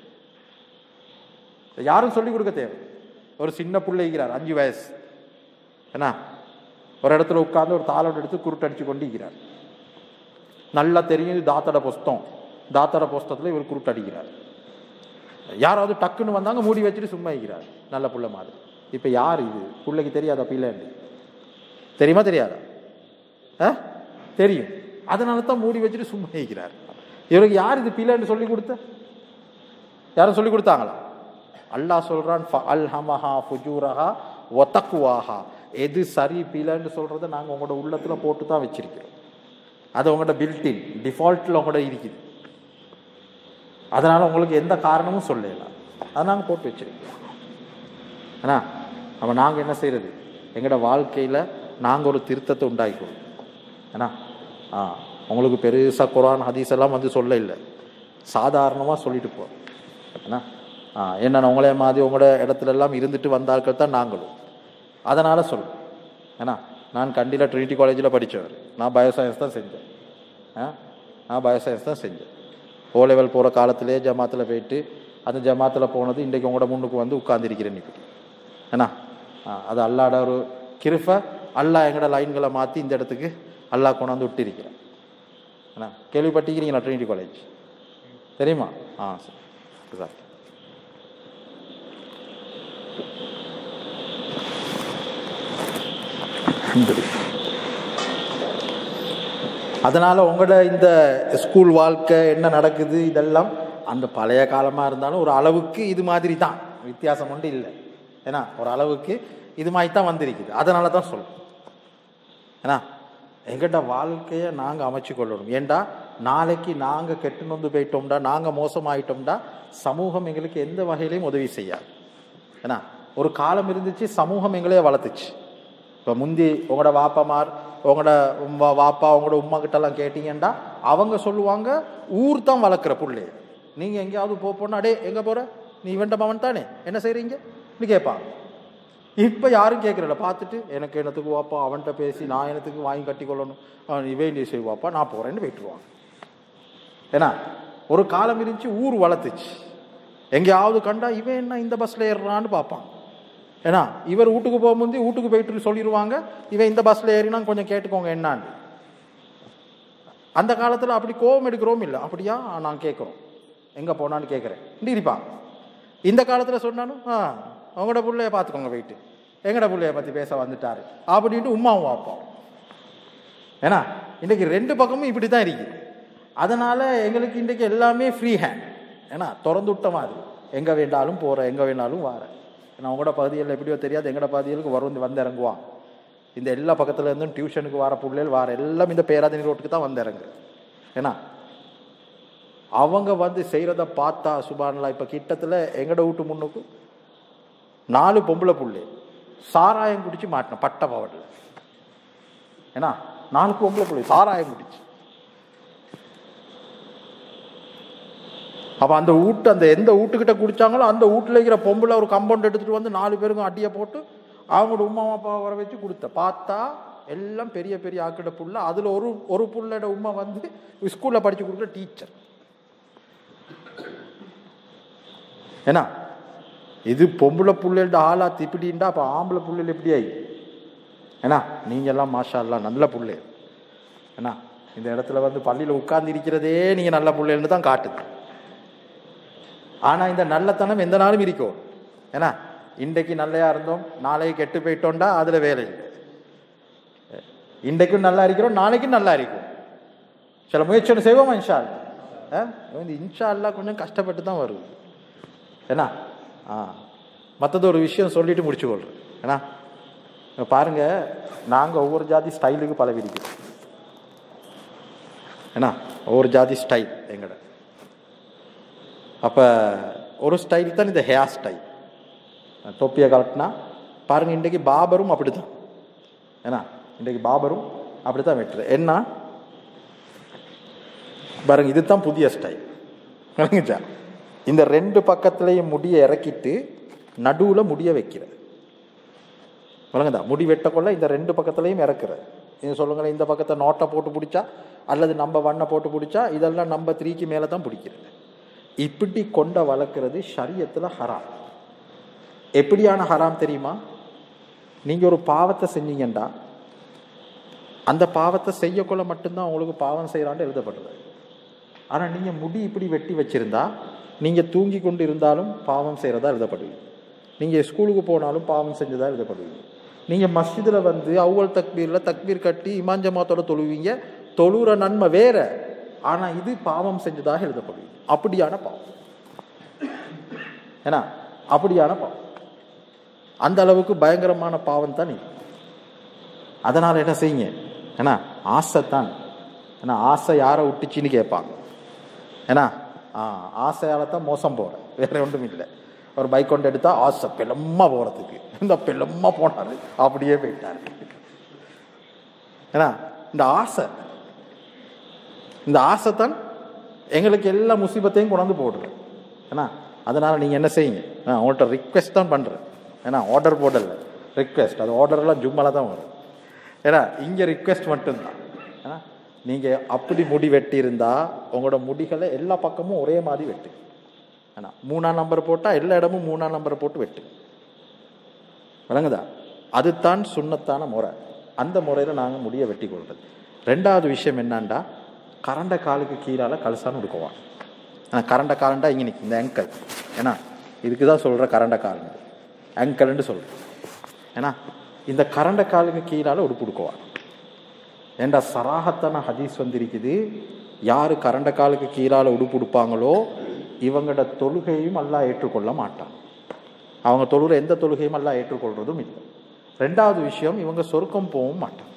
யாரும் சொல்லிக் கொடுக்க தேவை. ஒரு சின்ன பிள்ளைக்கிறார், அஞ்சு வயசு, ஏன்னா ஒரு இடத்துல உட்கார்ந்து ஒரு தாளோடு எடுத்து குருட்டடிச்சு கொண்டு இருக்கிறார். நல்லா தெரியும் தாத்தட புஸ்தம், தாத்தட புஸ்தத்தில் இவர் குருட்டடிக்கிறார். யாராவது டக்குன்னு வந்தாங்க மூடி வச்சுட்டு சும்மா இருக்கிறார், நல்ல புள்ள மாதிரி. இப்போ யார் இது? பிள்ளைக்கு தெரியாதா பிள்ளைன்னு? தெரியுமா தெரியாதா? ஆ தெரியும். அதனால தான் மூடி வச்சுட்டு சும்மா இருக்கிறார். இவருக்கு யார் இது பிள்ளைன்னு சொல்லி கொடுத்த? யாரும் சொல்லி கொடுத்தாங்களா? அல்லாஹ் சொல்றான், ஃபஅல்ஹமஹா ஃபுஜூரஹா வ தக்வாஹா. எது சரி பிழைன்னு சொல்றதை நாங்கள் உங்களோட உள்ளத்துல போட்டு தான் வச்சிருக்கிறோம். அது உங்களோட பில்டின் டிஃபால்ட்டில் உங்களோட இருக்குது. அதனால உங்களுக்கு எந்த காரணமும் சொல்லலாம், அதை நாங்கள் போட்டு வச்சிருக்கோம். ஏன்னா அப்போ நாங்கள் என்ன செய்யறது, எங்களோட வாழ்க்கையில் நாங்கள் ஒரு திருத்தத்தை உண்டாக்கிக்கணும். ஏன்னா ஆ உங்களுக்கு பெருசாக குர்ஆன் ஹதீஸ் எல்லாம் வந்து சொல்ல இல்லை, சாதாரணமாக சொல்லிட்டு போகிறோம். ஏன்னா ஆ என்ன உங்களே மாதிரி உங்களோட இடத்துல எல்லாம் இருந்துட்டு வந்தார்கள் தான் நாங்களும். அதனால் சொல்லுவோம். ஏன்னா நான் கண்டியில் ட்ரினிட்டி காலேஜில் படித்தவர், நான் பயோசயின்ஸ் தான் செஞ்சேன். ஆ நான் பயோசயின்ஸ் தான் செஞ்சேன். ஓ லெவல் போகிற காலத்திலே ஜமாத்தில் போயிட்டு அந்த ஜமாத்தில் போனது இன்றைக்கு உங்களோட முன்னுக்கு வந்து உட்கார்ந்துருக்கிறேன் இப்படி. ஏன்னா அது அல்லாட ஒரு கிருஃபை. அல்லா எங்களோட லைன்களை மாற்றி இந்த இடத்துக்கு அல்லா கொண்டாந்து விட்டிருக்கிறேன். ஏன்னா கேள்விப்பட்டிருக்கிறீங்களா ட்ரினிட்டி காலேஜ்? தெரியுமா? ஆ சரி சார். அதனால் உங்களோட இந்த ஸ்கூல் வாழ்க்கை என்ன நடக்குது இதெல்லாம் அந்த பழைய காலமாக இருந்தாலும் ஒரு அளவுக்கு இது மாதிரி தான், வித்தியாசம் ஒன்றும் இல்லை. ஏன்னா ஒரு அளவுக்கு இது மாதிரி தான் வந்திருக்குது. அதனால தான் சொல்லுவோம். ஏன்னா எங்கிட்ட வாழ்க்கையை நாங்கள் அமைச்சு கொள்ளணும். ஏண்டா நாளைக்கு நாங்கள் கெட்டு நொந்து போயிட்டோம்டா, நாங்கள் மோசமாயிட்டோம்டா சமூகம் எங்களுக்கு எந்த வகையிலையும் உதவி செய்யாது. ஏன்னா ஒரு காலம் இருந்துச்சு சமூகம் எங்களையே வளர்த்துச்சு. இப்போ முந்தி உங்களோட வாப்பாமார் உங்களோட வாப்பா உங்களோட உமா கிட்டலாம் கேட்டீங்கன்னா அவங்க சொல்லுவாங்க, ஊர் தான் வளர்க்குற புள்ளே. நீங்கள் எங்கேயாவது போனா டே எங்கே போகிற, நீ இவன்ட மவன் தானே, என்ன செய்கிறீங்க நீ கேட்பாங்க. இப்போ யாரும் கேட்குறல, பார்த்துட்டு எனக்கு என்னத்துக்கு வாப்பா அவன்கிட்ட பேசி நான் என்னத்துக்கு வாங்கி கட்டி கொள்ளணும், இவன் நீ செய்வாப்பா நான் போகிறேன்னு போயிட்டுருவாங்க. ஏன்னா ஒரு காலம் இருந்துச்சு ஊர் வளர்த்துச்சு. எங்கேயாவது கண்டா இவன் என்ன இந்த பஸ்ஸில் ஏறுறான்னு பார்ப்பாங்க. ஏன்னா இவர் வீட்டுக்கு போக முந்தி வீட்டுக்கு போயிட்டு சொல்லிடுவாங்க, இவன் இந்த பஸ்ஸில் ஏறினா கொஞ்சம் கேட்டுக்கோங்க என்னான்னு. அந்த காலத்தில் அப்படி கோபம் எடுக்கிறோம் இல்லை, அப்படியா நான் கேட்குறோம் எங்கே போனான்னு கேட்குறேன் இருப்பாங்க. இந்த காலத்தில் சொன்னாலும் ஆ அவங்களோட பிள்ளைய பார்த்துக்கோங்க போயிட்டு எங்கட பிள்ளைய பற்றி பேச வந்துட்டாரு அப்படின்ட்டு உமாவும் பார்ப்போம். ஏன்னா இன்றைக்கி ரெண்டு பக்கமும் இப்படி தான் இருக்குது. அதனால் எங்களுக்கு இன்றைக்கி எல்லாமே ஃப்ரீ ஹேண்ட். ஏன்னா திறந்து விட்ட மாதிரி எங்கே வேண்டாலும் போகிற, எங்கே வேணாலும் வார. ஏன்னா உங்களோட பகுதியில் எப்படியோ தெரியாது, எங்களோட பகுதிகளுக்கு வரும் வந்து இறங்குவாங்க. இந்த எல்லா பக்கத்தில் இருந்தும் டியூஷனுக்கு வர பிள்ளைகள் வார எல்லாம் இந்த பேராதனி ரோட்டுக்கு தான் வந்து இறங்கு. ஏன்னா அவங்க வந்து செய்கிறத பார்த்தா சுபானலா. இப்போ கிட்டத்தில் எங்கட வீட்டு முன்னுக்கு நாலு பொம்பளை புள்ளை சாராயம் குடிச்சு மாட்டின பட்ட பவடில். ஏன்னா நாலு பொம்பளை புள்ளை சாராயம் குடிச்சு. அப்போ அந்த வீட்டு அந்த எந்த வீட்டுக்கிட்ட குடித்தாங்களோ அந்த வீட்டில் இருக்கிற பொம்பளை ஒரு கம்பவுண்ட் எடுத்துகிட்டு வந்து நாலு பேருக்கும் அட்டியை போட்டு அவங்களோட உமா அப்பாவை வர வச்சு கொடுத்த பார்த்தா எல்லாம் பெரிய பெரிய ஆக்கிட புள்ள. அதில் ஒரு ஒரு புள்ளோட உமா வந்து ஸ்கூலில் படித்து கொடுக்குற டீச்சர். ஏன்னா இது பொம்பளை புள்ளையோட ஆளா திப்பிடின்டா அப்போ ஆம்பளை புள்ளைகள் எப்படி ஆகி? ஏன்னா நீங்கள் எல்லாம் மாஷா எல்லாம் நல்ல புள்ளை. ஏன்னா இந்த இடத்துல வந்து பள்ளியில் உட்கார்ந்து இருக்கிறதே நீங்கள் நல்ல பிள்ளைன்னு தான் காட்டுது. ஆனால் இந்த நல்லத்தனம் எந்த நாளும் இருக்கும். ஏன்னா இன்றைக்கு நல்லையா இருந்தோம், நாளைக்கு கெட்டு போயிட்டோம்டா அதில் வேலை இல்லை. இன்றைக்கும் நல்லா இருக்கிறோம், நாளைக்கும் நல்லா இருக்கும். சில முயற்சியை செய்வோமா இன்ஷா அல்லா? இந்த இன்ஷா அல்லா கொஞ்சம் கஷ்டப்பட்டு தான் வருது. ஏன்னா ஆ மற்றது ஒரு விஷயம் சொல்லிட்டு முடிச்சு கொள்றேன். ஏன்னா பாருங்க, நாங்கள் ஒவ்வொரு ஜாதி ஸ்டைலுக்கு பழகிருக்கிறோம். ஏன்னா ஒவ்வொரு ஜாதி ஸ்டைல் எங்கட. அப்போ ஒரு ஸ்டைல் தான் இந்த ஹேர் ஸ்டைல். தொப்பியை கலட்டினா பாருங்கள், இன்றைக்கு பாபரும் அப்படி தான். ஏன்னா இன்றைக்கு பாபரும் அப்படி தான் வெட்டுற. என்ன பாருங்க, இது தான் புதிய ஸ்டைல். விளங்குச்சா? இந்த ரெண்டு பக்கத்துலேயும் முடியை இறக்கிட்டு நடுவில் முடிய வைக்கிற. விளங்குதா? முடி வெட்டக்குள்ள இந்த ரெண்டு பக்கத்துலேயும் இறக்குற. நீங்கள் சொல்லுங்களேன், இந்த பக்கத்தை நோட்டை போட்டு பிடிச்சா அல்லது நம்ம வண்ணை போட்டு பிடிச்சா இதெல்லாம் நம்ம த்ரீக்கு மேலே தான் பிடிக்கிறது. இப்படி கொண்ட வளர்க்குறது ஷரியத்தில் ஹராம். எப்படியான ஹராம் தெரியுமா? நீங்கள் ஒரு பாவத்தை செஞ்சீங்கண்டா அந்த பாவத்தை செய்யக்குள்ள மட்டும்தான் உங்களுக்கு பாவம் செய்கிறான்னு எழுதப்படுறது. ஆனால் நீங்கள் முடி இப்படி வெட்டி வச்சிருந்தா நீங்கள் தூங்கி கொண்டு இருந்தாலும் பாவம் செய்கிறதா எழுதப்படுவீங்க. நீங்கள் ஸ்கூலுக்கு போனாலும் பாவம் செஞ்சதாக எழுதப்படுவீங்க. நீங்கள் மஸ்ஜிதில் வந்து அவ்வளவு தக்பீரில் தக்பீர் கட்டி இமாம் ஜமாத்தோட தொழுவீங்க. தொழுற நன்மை வேற, ஆனால் இது பாவம் செஞ்சதாக எழுதப்படுவீங்க. அப்படியான பாவம். ஏன்னா அப்படியான பாவம் அந்த அளவுக்கு பயங்கரமான பாவம் தான். அதனால் என்ன செய்யுங்க? ஏன்னா ஆசைத்தான். ஏன்னா ஆசை யாரை விட்டுச்சின்னு கேட்பாங்க. ஏன்னா ஆ ஆசையால் தான் மோசம் போகிறேன், வேற ஒன்றும் இல்லை. ஒரு பைக் கொண்டு எடுத்தா ஆசை பெலம்மா போகிறதுக்கு, இந்த பெலம்மா போனாரு அப்படியே போயிட்டாரு. ஏன்னா இந்த ஆசை இந்த ஆசை தான் எங்களுக்கு எல்லா முசீபத்தையும் கொண்டாந்து போடுறேன். ஏன்னா அதனால் நீங்கள் என்ன செய்யுங்க? நான் உங்கள்கிட்ட ரிக்வெஸ்ட் தான் பண்ணுறேன். ஏன்னா ஆர்டர் போடல, ரிக்வெஸ்ட். அது ஆர்டர்லாம் ஜும்மால தான் வரும். ஏன்னா இங்கே ரிக்வெஸ்ட் மட்டும்தான். ஏன்னா நீங்கள் அப்படி முடி வெட்டி இருந்தால் உங்களோட முடிகளை எல்லா பக்கமும் ஒரே மாதிரி வெட்டு. ஏன்னா மூணாம் நம்பர் போட்டால் எல்லா இடமும் மூணாம் நம்பர் போட்டு வெட்டு. விளங்குதா? அதுதான் சுண்ணத்தான முறை. அந்த முறையில் நாங்கள் முடியை வெட்டி கொள்வது. ரெண்டாவது விஷயம் என்னண்டா, கரண்ட காலுக்கு கீழால கலசான்னு உடுக்குவான். ஆனால் கரண்ட காலண்டா இங்கே நிற்கும் இந்த ஆங்கல். ஏன்னா இதுக்கு தான் சொல்கிற கரண்ட கால் ஆங்கல்னு சொல்கிறேன். ஏன்னா இந்த கரண்ட காலுக்கு கீழால உடுப்பு உடுக்குவான். ஏண்டா சராகத்தான ஹதீஸ் வந்திருக்குது, யார் கரண்ட காலுக்கு கீழால உடுப்பு உடுப்பாங்களோ இவங்களோட தொழுகையும் அல்லாஹ் ஏற்றுக்கொள்ள மாட்டான். அவங்க தொழுகிற எந்த தொழுகையும் அல்லாஹ் ஏற்றுக்கொள்றதும் இல்லை. ரெண்டாவது விஷயம், இவங்க சொர்க்கம் போகவும் மாட்டாங்க.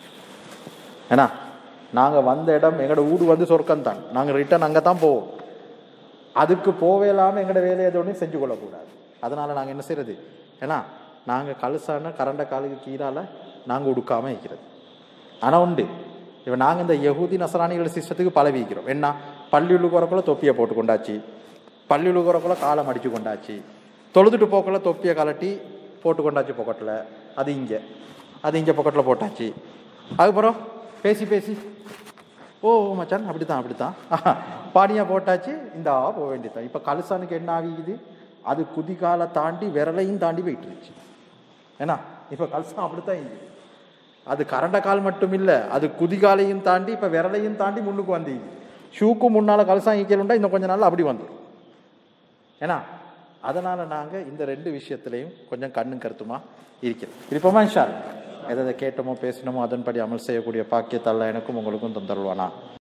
ஏன்னா நாங்கள் வந்த இடம் எங்களோட வீடு வந்து சொர்க்கம் தான். நாங்கள் ரிட்டர்ன் அங்கே தான் போவோம். அதுக்கு போவே இல்லாமல் எங்களோட வேலையை எதோடையும் செஞ்சு கொள்ளக்கூடாது. அதனால் நாங்கள் என்ன செய்யறது? ஏன்னா நாங்கள் கலுசான கரண்ட காலுக்கு கீழால நாங்கள் உடுக்காமல் இருக்கிறது. ஆனால் உண்டு, இப்போ நாங்கள் இந்த யஹூதி நசரானிகள் சிஸ்டத்துக்கு பழவிக்கிறோம். என்ன, பள்ளி உழுகுறக்குள்ள தொப்பியை போட்டு கொண்டாச்சு, பள்ளி உழுகுறக்குள்ள காலம் அடித்து கொண்டாச்சு, தொழுதுட்டு போக்குள்ள தொப்பியை கலட்டி போட்டு கொண்டாச்சு பொக்கெட்டில். அது இங்கே அது இங்கே பொக்கெட்டில் போட்டாச்சு. அதுக்கப்புறம் பேசி பேசி ஓ மச்சான் அப்படி தான் அப்படி தான் பானியாக போட்டாச்சு, இந்த ஆ போக வேண்டியதான். இப்போ கலுசானுக்கு என்ன ஆகிக்குது? அது குதிகாலை தாண்டி விரலையும் தாண்டி போயிட்டுருச்சு. ஏன்னா இப்போ கலுசான் அப்படித்தான் இங்கே. அது கரண்ட கால் மட்டும் இல்லை, அது குதிகாலையும் தாண்டி இப்போ விரலையும் தாண்டி முன்னுக்கு வந்து ஷூக்கு முன்னால் கலசான் ஈக்கலுண்டா இன்னும் கொஞ்சம் நாள் அப்படி வந்துடும். ஏன்னா அதனால் நாங்கள் இந்த ரெண்டு விஷயத்துலையும் கொஞ்சம் கண்ணும் கருத்துமா இருக்கிறோம். இருப்போமா இன்ஷா அல்லாஹ்? எதை கேட்டோமோ பேசினோமோ அதன்படி அமல் செய்யக்கூடிய பாக்கியத்தை அல்லாஹ் எனக்கும் உங்களுக்கும் தந்தருவானா.